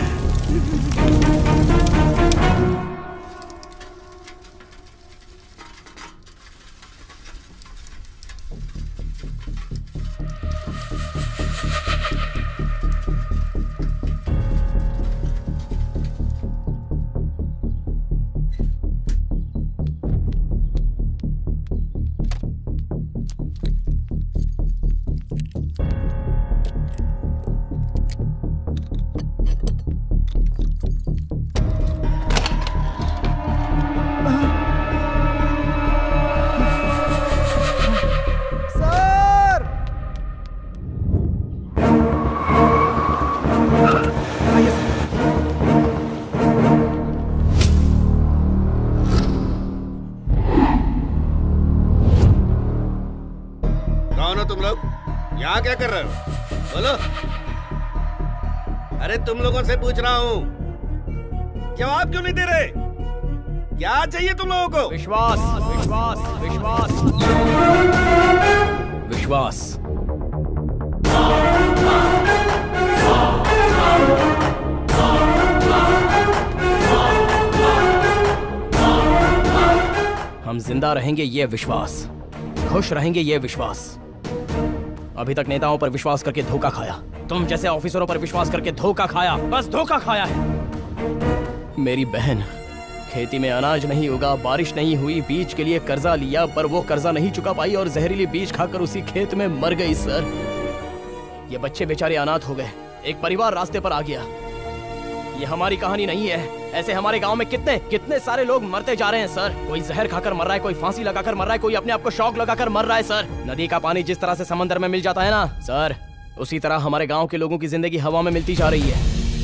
क्या कर रहे हो? बोलो। अरे तुम लोगों से पूछ रहा हूँ, जवाब क्यों नहीं दे रहे? क्या चाहिए तुम लोगों को? विश्वास, विश्वास, विश्वास, विश्वास। हम जिंदा रहेंगे ये विश्वास, खुश रहेंगे ये विश्वास। अभी तक नेताओं पर विश्वास करके धोखा खाया, तुम जैसे ऑफिसरों पर विश्वास करके धोखा खाया, बस धोखा खाया है। मेरी बहन, खेती में अनाज नहीं उगा, बारिश नहीं हुई, बीज के लिए कर्जा लिया पर वो कर्जा नहीं चुका पाई और जहरीली बीज खाकर उसी खेत में मर गई। सर, ये बच्चे बेचारे अनाथ हो गए, एक परिवार रास्ते पर आ गया। ये हमारी कहानी नहीं है, ऐसे हमारे गांव में कितने कितने सारे लोग मरते जा रहे हैं सर। कोई जहर खाकर मर रहा है, कोई फांसी लगाकर मर रहा है, कोई अपने आप को शॉक लगाकर मर रहा है। सर, नदी का पानी जिस तरह से समंदर में मिल जाता है ना सर, उसी तरह हमारे गांव के लोगों की जिंदगी हवा में मिलती जा रही है।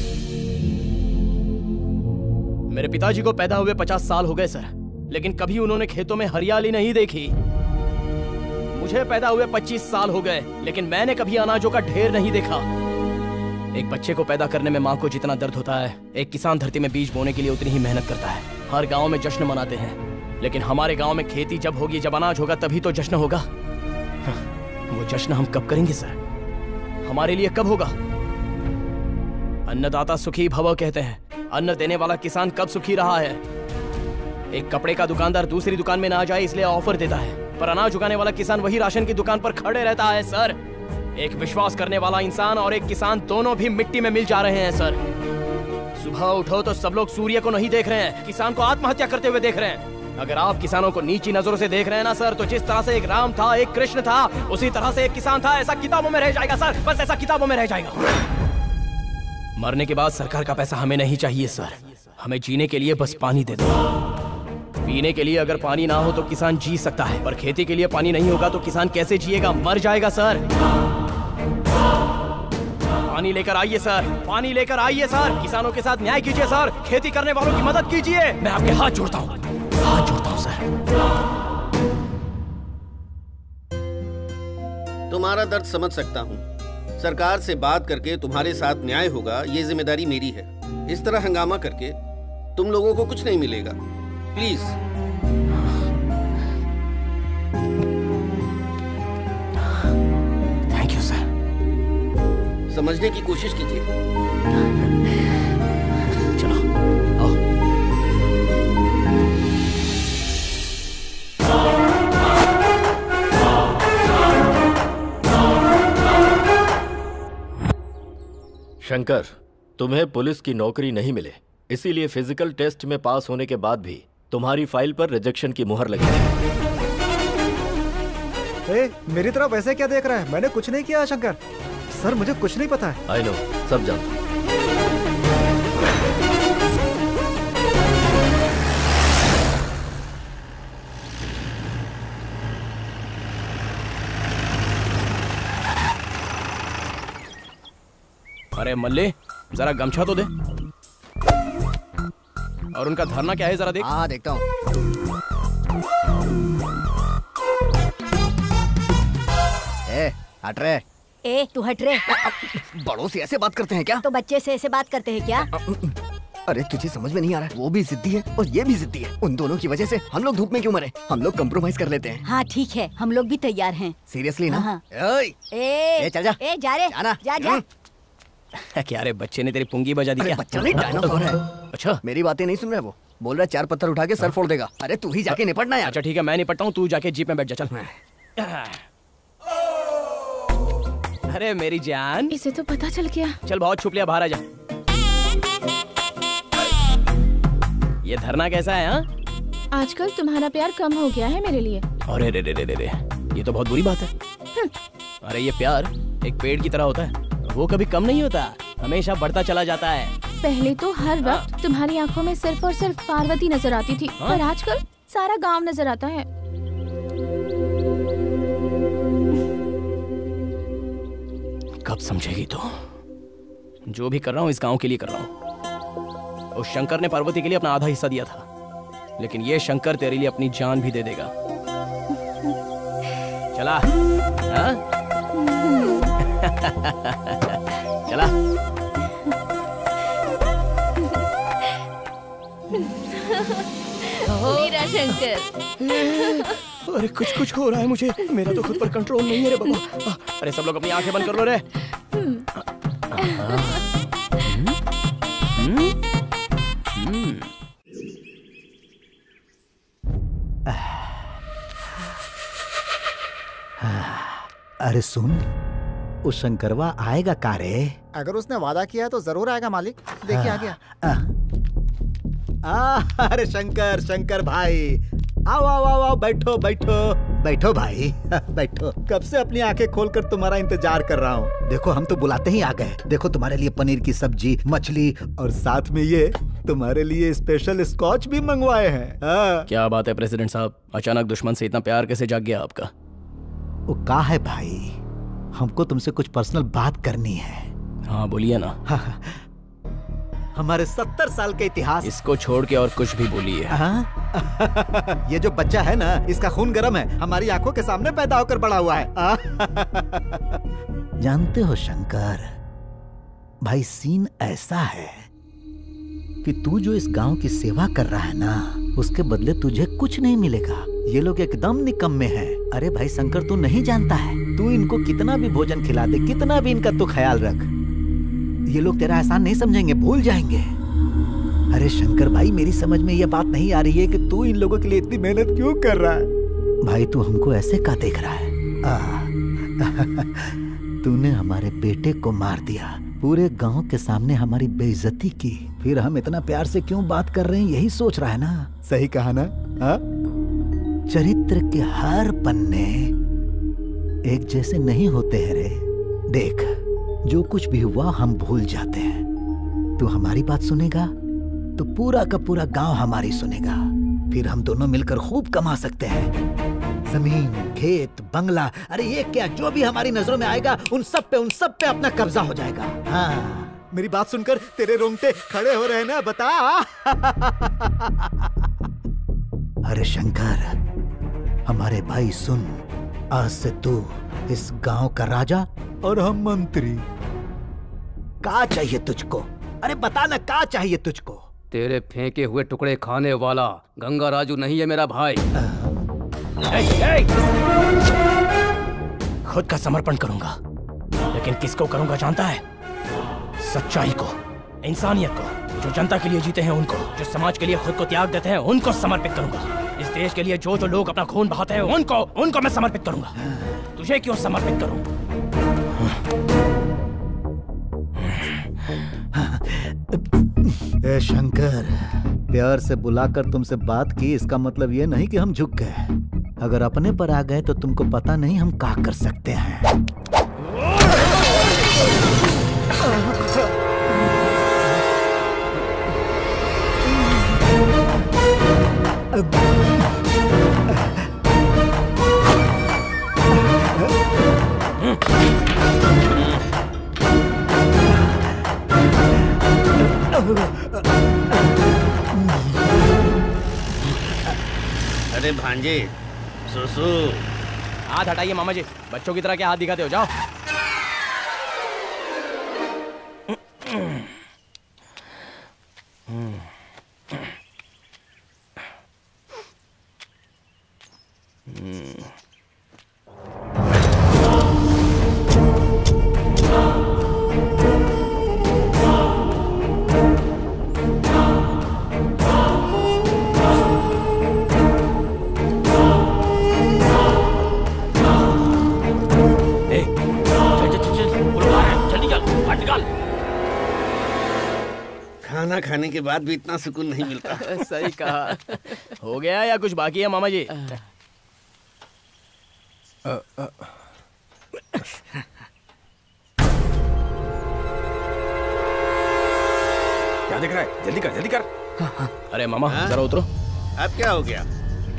मेरे पिताजी को पैदा हुए पचास साल हो गए सर, लेकिन कभी उन्होंने खेतों में हरियाली नहीं देखी। मुझे पैदा हुए पच्चीस साल हो गए, लेकिन मैंने कभी अनाजों का ढेर नहीं देखा। एक बच्चे को पैदा करने में माँ को जितना दर्द होता है, एक किसान धरती में बीज बोने के लिए उतनी ही मेहनत करता है। हर गांव में जश्न मनाते हैं, लेकिन हमारे गांव में खेती जब होगी, जब अनाज होगा, तभी तो जश्न होगा। वो जश्न हम कब करेंगे सर? हमारे लिए कब होगा? अन्नदाता सुखी भव कहते हैं, अन्न देने वाला किसान कब सुखी रहा है? एक कपड़े का दुकानदार दूसरी दुकान में ना जाए इसलिए ऑफर देता है, पर अनाज उगाने वाला किसान वही राशन की दुकान पर खड़े रहता है। सर, एक विश्वास करने वाला इंसान और एक किसान दोनों भी मिट्टी में मिल जा रहे हैं। सर, सुबह उठो तो सब लोग सूर्य को नहीं देख रहे हैं, किसान को आत्महत्या करते हुए देख रहे हैं। अगर आप किसानों को नीची नजरों से देख रहे हैं ना सर, तो जिस तरह से एक राम था, एक कृष्ण था, उसी तरह से एक किसान था। ऐसा किताबों में रह जाएगा सर, बस ऐसा किताबों में रह जाएगा। मरने के बाद सरकार का पैसा हमें नहीं चाहिए सर, हमें जीने के लिए बस पानी दे दो। पीने के लिए अगर पानी ना हो तो किसान जी सकता है, पर खेती के लिए पानी नहीं होगा तो किसान कैसे जिएगा? मर जाएगा सर। पानी लेकर आइए सर, पानी लेकर आइए सर, किसानों के साथ न्याय कीजिए सर, खेती करने वालों की मदद कीजिए। मैं आपके हाथ जोड़ता हूँ, हाथ जोड़ता हूँ सर। तुम्हारा दर्द समझ सकता हूँ। सरकार से बात करके तुम्हारे साथ न्याय होगा, ये जिम्मेदारी मेरी है। इस तरह हंगामा करके तुम लोगों को कुछ नहीं मिलेगा। Please thank you sir. समझने की कोशिश कीजिए। चलो आओ। शंकर, तुम्हें पुलिस की नौकरी नहीं मिले, इसीलिए फिजिकल टेस्ट में पास होने के बाद भी तुम्हारी फाइल पर रिजेक्शन की मुहर लगी है। ए, मेरी तरफ वैसे क्या देख रहा है? मैंने कुछ नहीं किया शंकर सर, मुझे कुछ नहीं पता है। आई नो, सब जानता हूं। अरे मल्ले, जरा गमछा तो दे। और उनका धरना क्या है जरा देख। हाँ देखता हूँ। ए, हट रे। ए, तू हट रे। बड़ों से ऐसे बात करते हैं क्या? तो बच्चे से ऐसे बात करते हैं क्या? अरे तुझे समझ में नहीं आ रहा है, वो भी जिद्दी है और ये भी जिद्दी है। उन दोनों की वजह से हम लोग धूप में क्यों मरे? हम लोग कंप्रोमाइज कर लेते हैं। हाँ ठीक है, हम लोग भी तैयार हैं। सीरियसली ना? हाँ। ए, ए, ए, चल जा। ए, जा रे, जाना। जा जा। क्या रे, बच्चे ने तेरी पुंगी बजा दी क्या? बच्चा नहीं, डायनासोर है। अच्छा, मेरी बातें नहीं सुन रहा है वो। बोल रहा है चार पत्थर उठा के सर फोड़ देगा। अरे तू ही जाके निपटना यार। अच्छा ठीक है, मैं निपटता हूँ, तू जाके जीप में बैठ जा। चल। अरे मेरी जान, इसे तो पता चल गया। चल बहुत छुप लिया, बाहर आ जा। ये धरना कैसा है? हाँ, आजकल तुम्हारा प्यार कम हो गया है मेरे लिए। अरे रे रे रे रे रे, ये तो बहुत बुरी बात है। अरे ये प्यार एक पेड़ की तरह होता है, वो कभी कम नहीं होता, हमेशा बढ़ता चला जाता है। पहले तो हर वक्त तुम्हारी आंखों में सिर्फ और सिर्फ पार्वती नजर आती थी, हाँ? पर आजकल सारा गांव नजर आता है। कब समझेगी तो? जो भी कर रहा हूँ इस गांव के लिए कर रहा हूँ। उस शंकर ने पार्वती के लिए अपना आधा हिस्सा दिया था, लेकिन ये शंकर तेरे लिए अपनी जान भी दे देगा। चला हाँ? चला। मेरा शंकर। अरे कुछ कुछ हो रहा है मुझे, मेरा तो खुद पर कंट्रोल नहीं है रे बाबा। अरे सब लोग अपनी आंखें बंद कर लो रे। अरे सुन, उस शंकरवा आएगा का रे? अगर उसने वादा किया है तो जरूर आएगा मालिक। देखिए आ गया। आ, अरे शंकर, शंकर भाई, आओ आओ आओ आओ, बैठो बैठो बैठो भाई बैठो। कब से अपनी आंखें खोलकर तुम्हारा इंतजार कर रहा हूँ। देखो हम तो बुलाते ही आ गए। देखो तुम्हारे लिए पनीर की सब्जी, मछली और साथ में ये तुम्हारे लिए स्पेशल स्कॉच भी मंगवाए हैं। क्या बात है प्रेसिडेंट साहब, अचानक दुश्मन से इतना प्यार कैसे जाग गया आपका? वो का है भाई, हमको तुमसे कुछ पर्सनल बात करनी है। हाँ बोलिए ना। हाँ, हमारे सत्तर साल के इतिहास। इसको छोड़ के और कुछ भी बोलिए। ये जो बच्चा है ना, इसका खून गर्म है, हमारी आंखों के सामने पैदा होकर बड़ा हुआ है। जानते हो शंकर भाई, सीन ऐसा है कि तू जो इस गांव की सेवा कर रहा है ना, उसके बदले तुझे कुछ नहीं मिलेगा। ये लोग एकदम निकम्मे हैं। अरे भाई शंकर, तू नहीं जानता है, तू इनको कितना भी भोजन खिला दे, कितना भी इनका तू ख्याल रख, ये लोग तेरा एहसान नहीं समझेंगे, भूल जाएंगे। अरे शंकर भाई, मेरी समझ में ये बात नहीं आ रही है कि तू इन लोगों के लिए इतनी मेहनत क्यों कर रहा है। भाई तू हमको ऐसे का देख रहा है? तूने हमारे बेटे को मार दिया, पूरे गांव के सामने हमारी बेइज्जती की, फिर हम इतना प्यार से क्यों बात कर रहे हैं, यही सोच रहा है ना? सही कहा ना? हा? चरित्र के हर पन्ने एक जैसे नहीं होते हैं रे। देख, जो कुछ भी हुआ हम भूल जाते हैं। तू हमारी बात सुनेगा तो पूरा का पूरा गांव हमारी सुनेगा, फिर हम दोनों मिलकर खूब कमा सकते हैं। जमीन, खेत, बंगला, अरे ये क्या, जो भी हमारी नजरों में आएगा उन सब पे उन सब पे अपना कब्जा हो जाएगा। हाँ, मेरी बात सुनकर तेरे रोंगटे खड़े हो रहे हैं ना, बता। अरे शंकर, हमारे भाई सुन, आज से तू इस गांव का राजा और हम मंत्री। क्या चाहिए तुझको? अरे बता ना, क्या चाहिए तुझको? तेरे फेंके हुए टुकड़े खाने वाला गंगा राजू नहीं है मेरा भाई। ए, ए! खुद का समर्पण करूंगा, लेकिन किसको करूंगा जानता है? सच्चाई को, इंसानियत को, जो जनता के लिए जीते हैं उनको, जो समाज के लिए खुद को त्याग देते हैं उनको समर्पित करूंगा। इस देश के लिए जो जो लोग अपना खून बहाते हैं उनको उनको मैं समर्पित करूंगा। तुझे क्यों समर्पित करूं? ए शंकर, प्यार से बुलाकर तुमसे बात की, इसका मतलब ये नहीं कि हम झुक गए। अगर अपने पर आ गए तो तुमको पता नहीं हम क्या कर सकते हैं। अरे भांजे, सुसु। हाथ हटाइए मामा जी, बच्चों की तरह क्या हाथ दिखाते हो, जाओ। खाना खाने के बाद भी इतना सुकून नहीं मिलता। सही कहा। हो गया या कुछ बाकी है मामा जी? क्या दिख रहा है? जल्दी कर, जल्दी कर। अरे मामा जरा उतरो। अब क्या हो गया?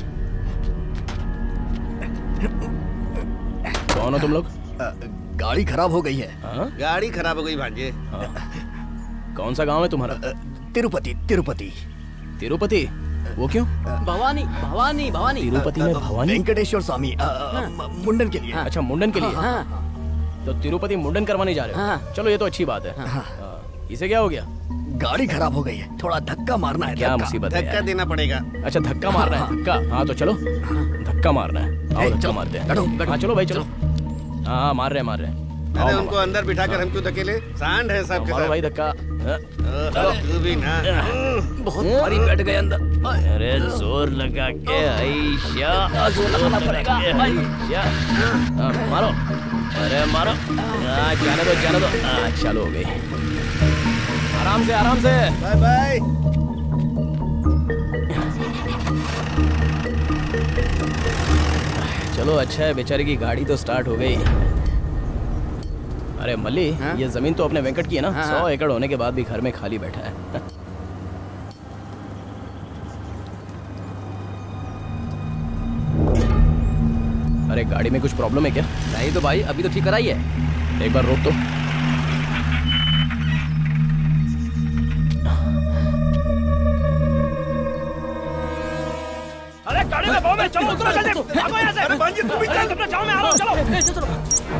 कौन हो तुम लोग? गाड़ी खराब हो गई है। हाँ? गाड़ी खराब हो गई भांजे। हाँ। कौन सा गांव है तुम्हारा? तिरुपति। तिरुपति तिरुपति? वो क्यों? भवानी भवानी भवानी तिरुपति में भवानी? वेंकटेश्वर स्वामी मुंडन के लिए। अच्छा मुंडन के लिए। तो तिरुपति मुंडन करवाने जा रहे हो? चलो ये तो अच्छी बात है। इसे क्या हो गया? गाड़ी खराब हो गई है, थोड़ा धक्का मारना है। क्या मुसीबत है? धक्का देना पड़ेगा। अच्छा धक्का मारना है, धक्का। हाँ तो चलो, धक्का मारना है। आओ धक्का मारते हैं। बैठो, बैठो। हाँ चलो भाई चलो। हाँ मार रहे मार रहे। अरे उनको अंदर बिठाकर हम क्यों धकेले? सांड है सब के मारो सब। भाई धक्का। तू भी ना। बहुत भारी बैठ गए अंदर। अरे जोर लगा के आइशा, जोर लगाना पड़ेगा। आइशा, मारो। अरे मारो। जाने दो जाने दो। चलो हो गई। आराम से आराम से। Bye bye. चलो अच्छा है, बेचारे की गाड़ी तो स्टार्ट हो गई। अरे मल्ली, ये जमीन तो अपने वेंकट की है ना? हाँ, सौ एकड़ होने के बाद भी घर में खाली बैठा है। अरे गाड़ी में कुछ प्रॉब्लम है क्या? नहीं तो भाई, अभी तो ठीक कराई है। एक बार रोक तो। अरे गाड़ी में बम है, चलो उतरो जल्दी, भागो यहाँ से। अरे भांजी तुम भी चल, अपना जाओ, मैं आ रहा हूँ, चलो चलो।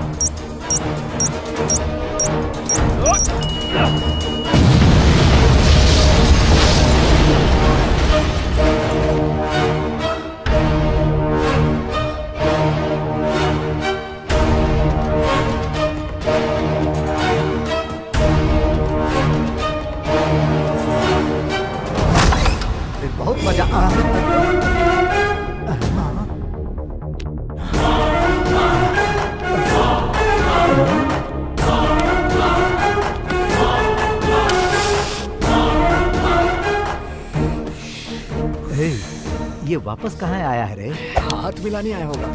बहुत मजा आ ये वापस कहाँ आया है रे? हाथ मिलाने आया होगा।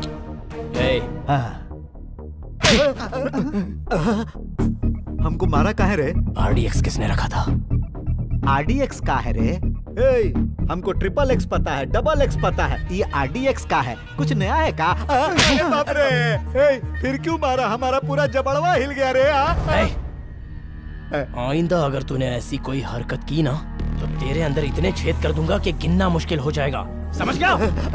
हमको मारा कहाँ है रे? आरडीएक्स किसने रखा था? आरडीएक्स का है रे? ए, हमको ट्रिपल एक्स पता है, डबल एक्स पता है, ये आरडीएक्स का है। कुछ नया है का? अरे बाप रे! ए, फिर क्यों मारा? हमारा पूरा जबड़वा हिल गया रे। आइंदा अगर तूने ऐसी कोई हरकत की ना तो तेरे अंदर इतने छेद कर दूंगा कि गिनना मुश्किल हो जाएगा, समझ गया?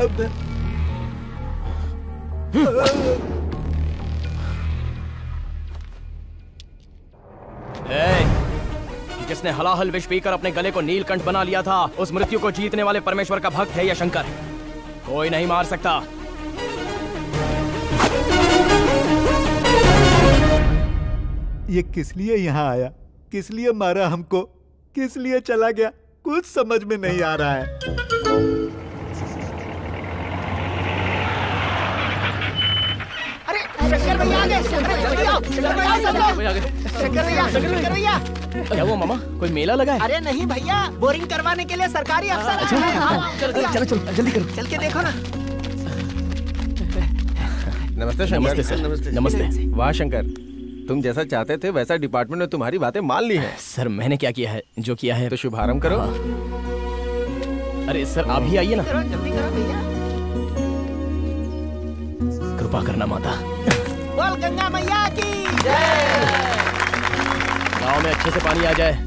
ए, जिसने हलाहल विष पीकर अपने गले को नीलकंठ बना लिया था, उस मृत्यु को जीतने वाले परमेश्वर का भक्त है या शंकर? कोई नहीं मार सकता। ये किस लिए यहाँ आया? किस लिए मारा हमको? किस लिए चला गया? कुछ समझ में नहीं आ रहा है। शंकर भैया आ गए, शंकर भैया, शंकर भैया, शंकर भैया, शंकर भैया। क्या वो मामा, कोई मेला लगा है? अरे नहीं भैया, बोरिंग करवाने के लिए सरकारी अफसर अच्छा, आए हैं। चलो चलो चलो जल्दी करो, चल के देखो ना। नमस्ते शंकर। नमस्ते सर। नमस्ते नमस्ते। वाह शंकर, तुम जैसा चाहते थे वैसा डिपार्टमेंट ने तुम्हारी बातें मान ली हैं। सर मैंने क्या किया है? जो किया है तो शुभारंभ करो। अरे सर आप भी आइए ना। करो, जल्दी करो भैया। कृपा करना माता। बोल गंगा मैया की जय। गांव में अच्छे से पानी आ जाए।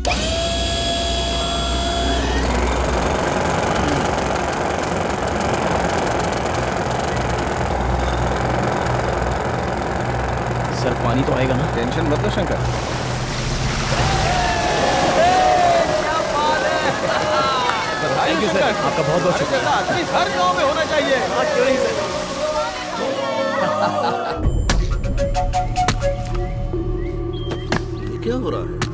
सर पानी तो आएगा ना? टेंशन मत लो शंकर। थैंक यू सर, आपका बहुत बहुत शुक्रिया। हर गांव में होना चाहिए। क्यों नहीं सर। ये क्या हो रहा है?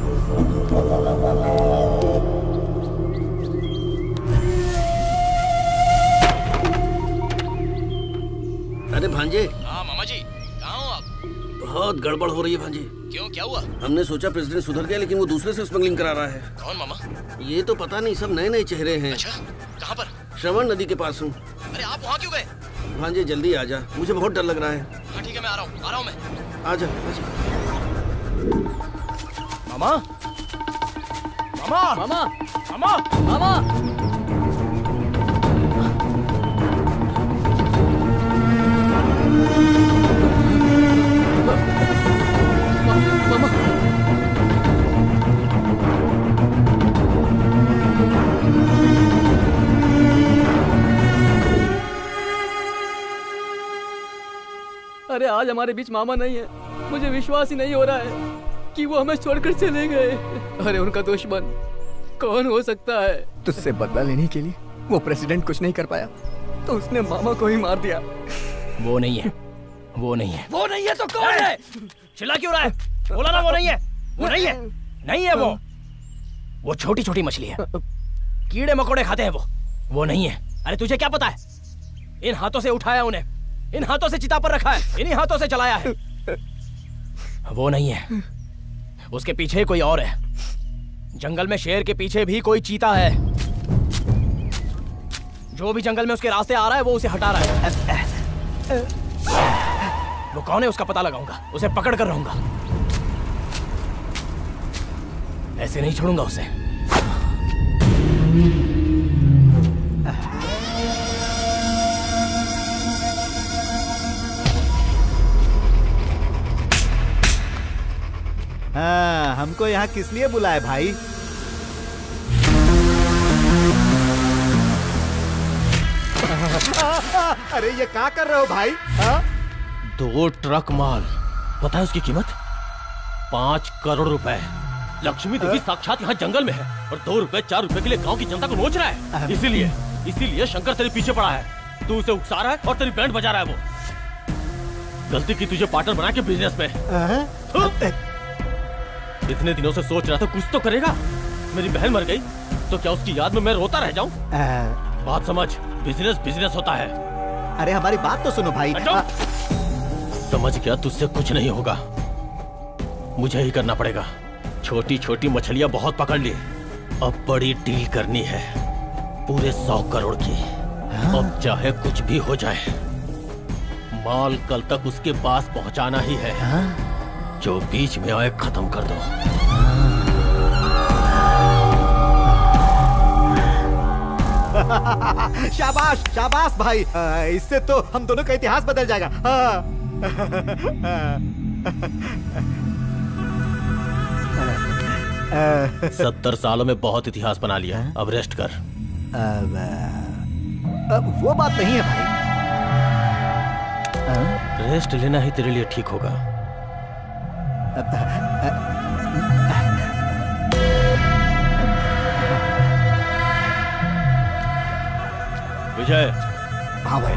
अरे भांजे। हाँ मामा जी, कहाँ हो आप? बहुत गड़बड़ हो रही है भांजे। क्यों, क्या हुआ? हमने सोचा प्रेसिडेंट सुधर गया, लेकिन वो दूसरे से स्मगलिंग करा रहा है। कौन मामा? ये तो पता नहीं, सब नए नए चेहरे हैं। अच्छा, कहाँ पर? श्रवण नदी के पास हूँ। अरे आप वहाँ क्यों गए? भांजे जल्दी आ जा, मुझे बहुत डर लग रहा है। हाँ ठीक है, मैं आ रहा हूँ, आ रहा हूँ मैं। आजा आजा। मामा, मामा, मामा, मामा, मामा। अरे आज हमारे बीच मामा नहीं है, मुझे विश्वास ही नहीं हो रहा है। कि वो हमें छोड़कर चले गए। अरे उनका दुश्मन कौन हो सकता है? तुझसे बदला लेने के लिए वो प्रेसिडेंट कुछ नहीं कर पाया तो उसने मामा को ही मार दिया। वो नहीं है, वो नहीं है। वो नहीं है तो कौन है? चिल्ला क्यों रहा है? बोला ना वो नहीं है, वो नहीं है, नहीं है वो। वो छोटी छोटी मछली है, कीड़े मकोड़े खाते हैं वो। वो नहीं है। अरे तुझे क्या पता है? इन हाथों से उठाया उन्हें, इन हाथों से चिता पर रखा है, इन्हीं हाथों से चलाया है। वो नहीं है, उसके पीछे कोई और है। जंगल में शेर के पीछे भी कोई चीता है। जो भी जंगल में उसके रास्ते आ रहा है वो उसे हटा रहा है। वो कौन है उसका पता लगाऊंगा, उसे पकड़ कर रहूंगा। ऐसे नहीं छोड़ूंगा उसे। हाँ, हमको यहाँ किस लिए बुलाए भाई? अरे ये क्या कर रहे हो भाई? हा? दो ट्रक माल, पता है उसकी कीमत? पांच करोड़ रुपए। लक्ष्मी देवी साक्षात यहाँ जंगल में है और दो रुपए चार रुपए के लिए गांव की जनता को नोच रहा है। इसीलिए इसीलिए शंकर तेरे पीछे पड़ा है। तू उसे उकसा रहा है और तेरी बैंड बजा रहा है। वो गलती की तुझे पार्टनर बना के बिजनेस में। इतने दिनों से सोच रहा था कुछ तो करेगा। मेरी बहन मर गई तो क्या उसकी याद में मैं रोता रह जाऊं? बात समझ, बिजनेस बिजनेस होता है। अरे हमारी बात तो सुनो भाई। समझ गया, तुझसे कुछ नहीं होगा, मुझे ही करना पड़ेगा। छोटी छोटी मछलियां बहुत पकड़ ली, अब बड़ी डील करनी है, पूरे सौ करोड़ की। अब चाहे कुछ भी हो जाए, माल कल तक उसके पास पहुंचाना ही है। जो बीच में आए खत्म कर दो। शाबाश शाबाश भाई, इससे तो हम दोनों का इतिहास बदल जाएगा। सत्तर सालों में बहुत इतिहास बना लिया, अब रेस्ट कर। अब, अब वो बात नहीं है भाई। रेस्ट लेना ही तेरे लिए ठीक होगा। विजय। हाँ भाई।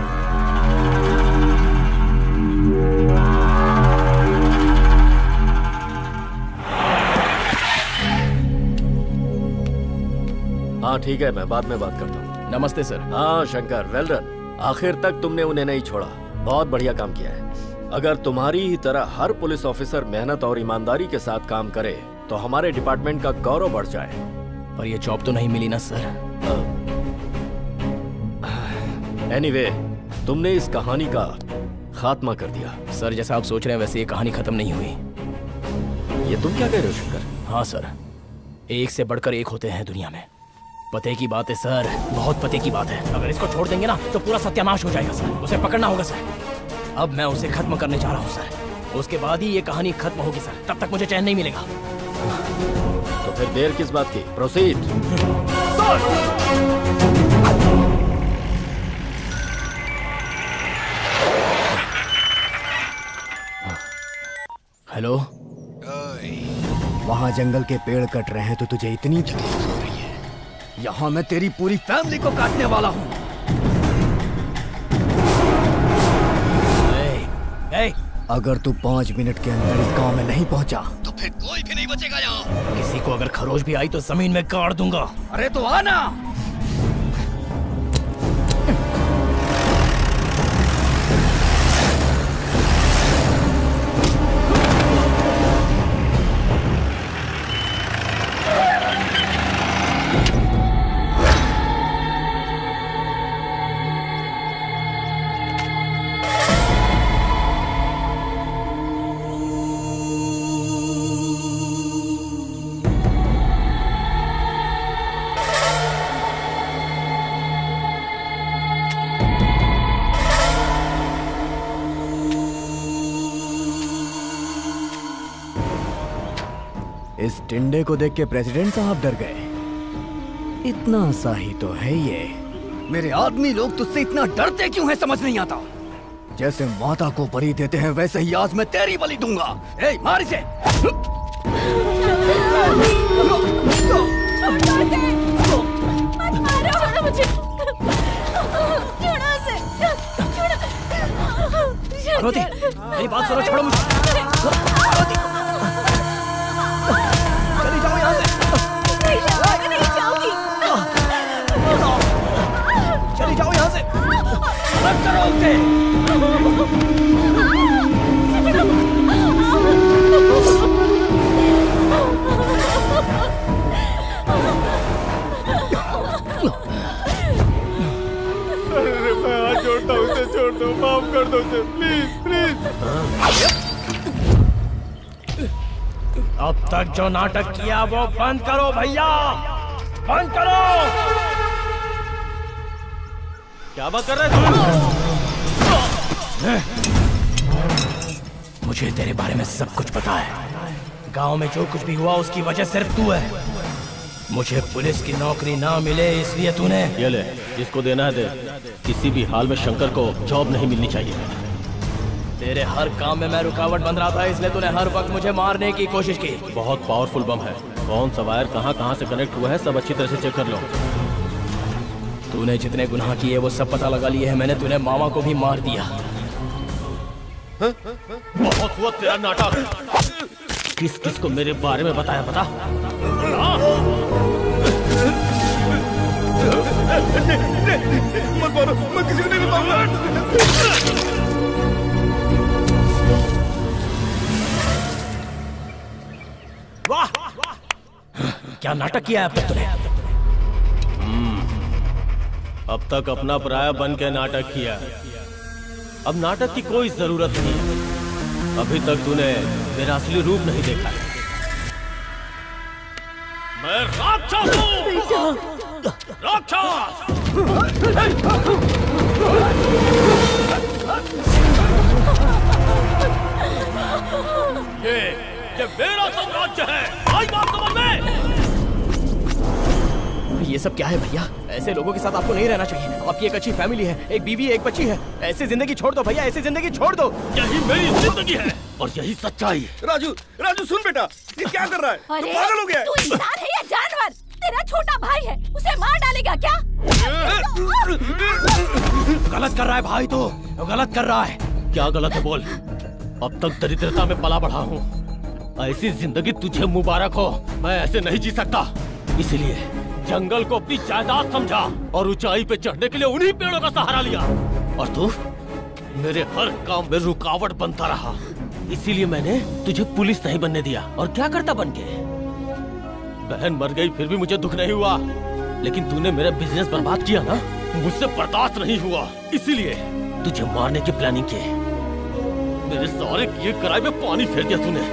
हाँ ठीक है, मैं बाद में बात करता हूँ। नमस्ते सर। हाँ शंकर, वेल डन। आखिर तक तुमने उन्हें नहीं छोड़ा, बहुत बढ़िया काम किया है। अगर तुम्हारी ही तरह हर पुलिस ऑफिसर मेहनत और ईमानदारी के साथ काम करे तो हमारे डिपार्टमेंट का गौरव बढ़ जाए। पर ये जॉब तो नहीं मिली ना सर। एनीवे, तुमने इस कहानी का खात्मा कर दिया। सर जैसा आप सोच रहे हैं वैसे ये कहानी खत्म नहीं हुई। ये तुम क्या कह रहे हो शंकर? हाँ सर, एक से बढ़कर एक होते हैं दुनिया में। पते की बात है सर, बहुत पते की बात है। अगर इसको छोड़ देंगे ना तो पूरा सत्यानाश हो जाएगा सर। उसे पकड़ना होगा सर। अब मैं उसे खत्म करने जा रहा हूँ सर। उसके बाद ही ये कहानी खत्म होगी सर, तब तक मुझे चैन नहीं मिलेगा। तो फिर देर किस बात की? प्रोसीड। हेलो। वहाँ जंगल के पेड़ कट रहे हैं तो तुझे इतनी तकलीफ हो रही है। यहाँ मैं तेरी पूरी फैमिली को काटने वाला हूँ। अगर तू पाँच मिनट के अंदर इस गांव में नहीं पहुंचा तो फिर कोई भी नहीं बचेगा यहाँ। किसी को अगर खरोच भी आई तो जमीन में गाड़ दूंगा। अरे तो आना। इस टिंडे को देख के प्रेसिडेंट साहब डर गए। इतना सा ही तो है ये। मेरे आदमी लोग तुझसे इतना डरते क्यों है समझ नहीं आता। जैसे माता को बलि देते हैं वैसे ही आज मैं तेरी बलि दूंगा। ए, मार इसे। पार्वती, मेरी बात सुनो, छोड़ो मुझे। पार्वती, चली जाओ यहाँ से। नहीं जाऊंगी। चली जाओ यहाँ से। मत करो उसे। अरे मैं हाथ जोड़ता हूँ, उसे छोड़ दो, माफ कर दो उसे, प्लीज प्लीज। अब तक जो नाटक किया वो बंद करो भैया, बंद करो। क्या बात कर रहे तुम? मुझे तेरे बारे में सब कुछ पता है। गांव में जो कुछ भी हुआ उसकी वजह सिर्फ तू है। मुझे पुलिस की नौकरी ना मिले इसलिए तूने। ये ले, जिसको देना है दे। किसी भी हाल में शंकर को जॉब नहीं मिलनी चाहिए। तेरे हर काम में मैं रुकावट बन रहा था, इसलिए तूने हर वक्त मुझे मारने की कोशिश की। बहुत पावरफुल बम है। कौन सा वायर कहाँ कहाँ से कनेक्ट हुआ है सब अच्छी तरह से चेक कर लो। तूने जितने गुनाह किए वो सब पता लगा लिए हैं मैंने। तूने मामा को भी मार दिया। हा? बहुत हुआ तेरा नाटक। किस किस को मेरे बारे में बताया पता? मत मारो, मैं किसी को नहीं बताऊंगा। वाह, क्या नाटक किया है अब तक तूने? अब तक अपना पराया बन के नाटक किया। अब नाटक की कोई जरूरत नहीं। अभी तक तूने मेरा असली रूप नहीं देखा है। मैं राक्षस हूँ। राक्षस। ये ये मेरा साम्राज्य है। आई बात समझ में? ये सब क्या है भैया? ऐसे लोगों के साथ आपको नहीं रहना चाहिए। आपकी एक अच्छी फैमिली है, एक बीवी एक बच्ची है। ऐसी जिंदगी छोड़ दो भैया, ऐसी जिंदगी छोड़ दो। यही मेरी जिंदगी है और यही सच्चाई। राजू, राजू सुन बेटा, ये क्या कर रहा है? अरे, तू पागल हो गया है? तू इंसान है या जानवर? तेरा छोटा भाई है, उसे मार डालेगा क्या? गलत कर रहा है भाई, तो गलत कर रहा है। क्या गलत है बोल? अब तक दरिद्रता में पला बढ़ा हूँ। ऐसी जिंदगी तुझे मुबारक हो। मैं ऐसे नहीं जी सकता। इसलिए जंगल को अपनी जायदाद समझा और ऊंचाई पे चढ़ने के लिए उन्हीं पेड़ों का सहारा लिया। और तू मेरे हर काम में रुकावट बनता रहा। इसीलिए मैंने तुझे पुलिस नहीं बनने दिया। और क्या करता बन के? बहन मर गई फिर भी मुझे दुख नहीं हुआ। लेकिन तूने मेरा बिजनेस बर्बाद किया ना, मुझसे बर्दाश्त नहीं हुआ। इसीलिए तुझे मारने की प्लानिंग की। मेरे सारे किए कराए में पानी फेर दिया तूने।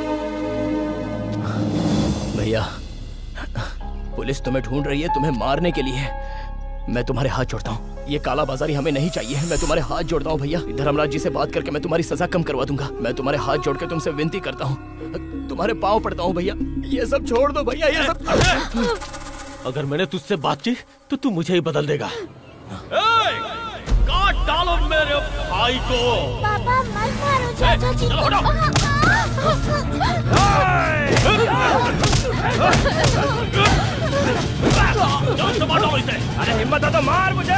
भैया, पुलिस तुम्हें ढूंढ रही है, तुम्हें मारने के लिए। मैं तुम्हारे हाथ जोड़ता हूँ। ये काला बाजारी हमें नहीं चाहिए। मैं तुम्हारे हाथ जोड़ता हूँ भैया। धर्मराज जी से बात करके मैं तुम्हारी सजा कम करवा दूंगा। मैं तुम्हारे हाथ जोड़ के तुमसे विनती करता हूँ, तुम्हारे पाँव पड़ता हूँ भैया। ये सब छोड़ दो भैया, ये सब। अगर मैंने तुझसे बात की तो तू मुझे ही बदल देगा। काट डालो मेरे भाई को। पापा मत मारो चाचा जी को। अरे हिम्मत है तो मार मुझे।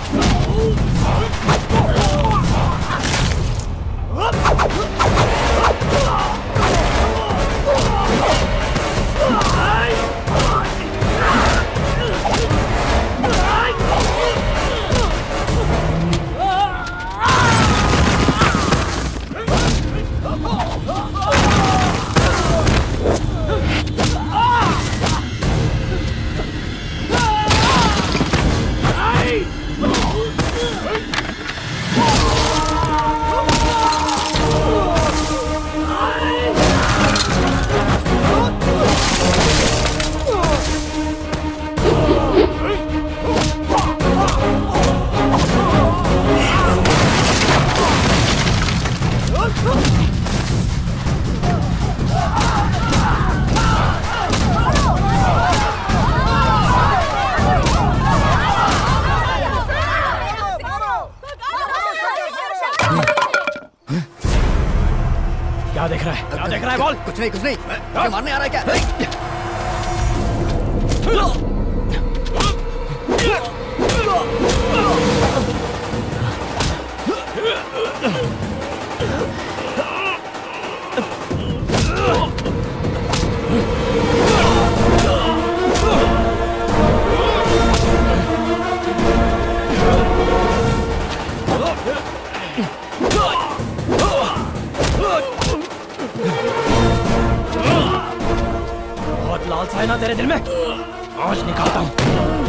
Ah! क्या देख रहा है? क्या देख रहा है? बोल। कुछ नहीं, कुछ नहीं। मुझे मारने आ रहा है क्या? बहुत लालसा है ना तेरे दिल में? आज निकालता हूं।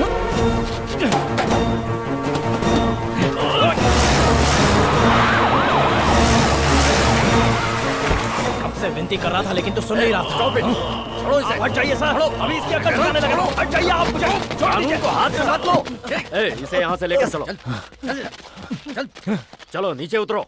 कब से विनती कर रहा था लेकिन तू सुन नहीं रहा था। छोड़ो इसे। हट जाइए सर। अभी इसकी अकल ठिकाने लगा। हट जाइए आप। मुझे कानून को हाथ से साथ लो। ए, इसे यहाँ से लेकर चलो। चलो नीचे उतरो।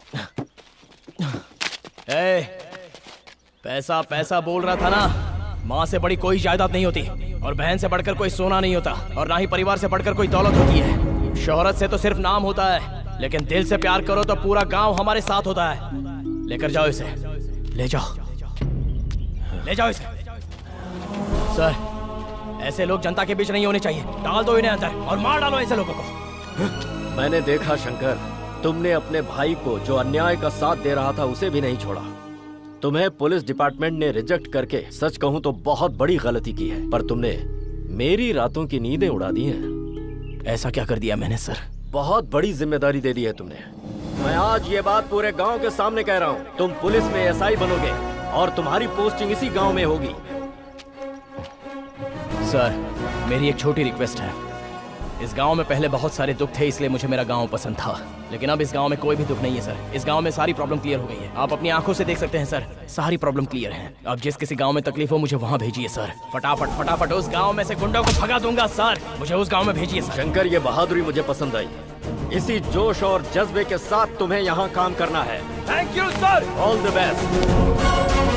ए, पैसा पैसा बोल रहा था ना। माँ से बड़ी कोई जायदाद नहीं होती और बहन से बढ़कर कोई सोना नहीं होता और ना ही परिवार से बढ़कर कोई दौलत होती है। शोहरत से तो सिर्फ नाम होता है, लेकिन दिल से प्यार करो तो पूरा गांव हमारे साथ होता है। लेकर जाओ इसे। ले जाओ, ले जाओ इसे। सर, ऐसे लोग जनता के बीच नहीं होने चाहिए। डाल दो इन्हें अंदर और मार डालो ऐसे लोगों को। मैंने देखा शंकर, तुमने अपने भाई को जो अन्याय का साथ दे रहा था उसे भी नहीं छोड़ा। तुम्हें पुलिस डिपार्टमेंट ने रिजेक्ट करके सच कहूं तो बहुत बड़ी गलती की है, पर तुमने मेरी रातों की नींदें उड़ा दी हैं। ऐसा क्या कर दिया मैंने सर? बहुत बड़ी जिम्मेदारी दे दी है तुमने। मैं आज ये बात पूरे गांव के सामने कह रहा हूं। तुम पुलिस में एसआई बनोगे और तुम्हारी पोस्टिंग इसी गांव में होगी। सर, मेरी एक छोटी रिक्वेस्ट है। इस गांव में पहले बहुत सारे दुख थे, इसलिए मुझे मेरा गांव पसंद था, लेकिन अब इस गांव में कोई भी दुख नहीं है सर। इस गांव में सारी प्रॉब्लम क्लियर हो गई है। आप अपनी आंखों से देख सकते हैं सर, सारी प्रॉब्लम क्लियर है। अब जिस किसी गांव में तकलीफ हो मुझे वहां भेजिए सर। फटाफट फटाफट उस गांव में से गुंडों को भगा दूंगा सर। मुझे उस गांव में भेजिए सर। शंकर, ये बहादुरी मुझे पसंद आई। इसी जोश और जज्बे के साथ तुम्हें यहाँ काम करना है। Thank you sir. All the best.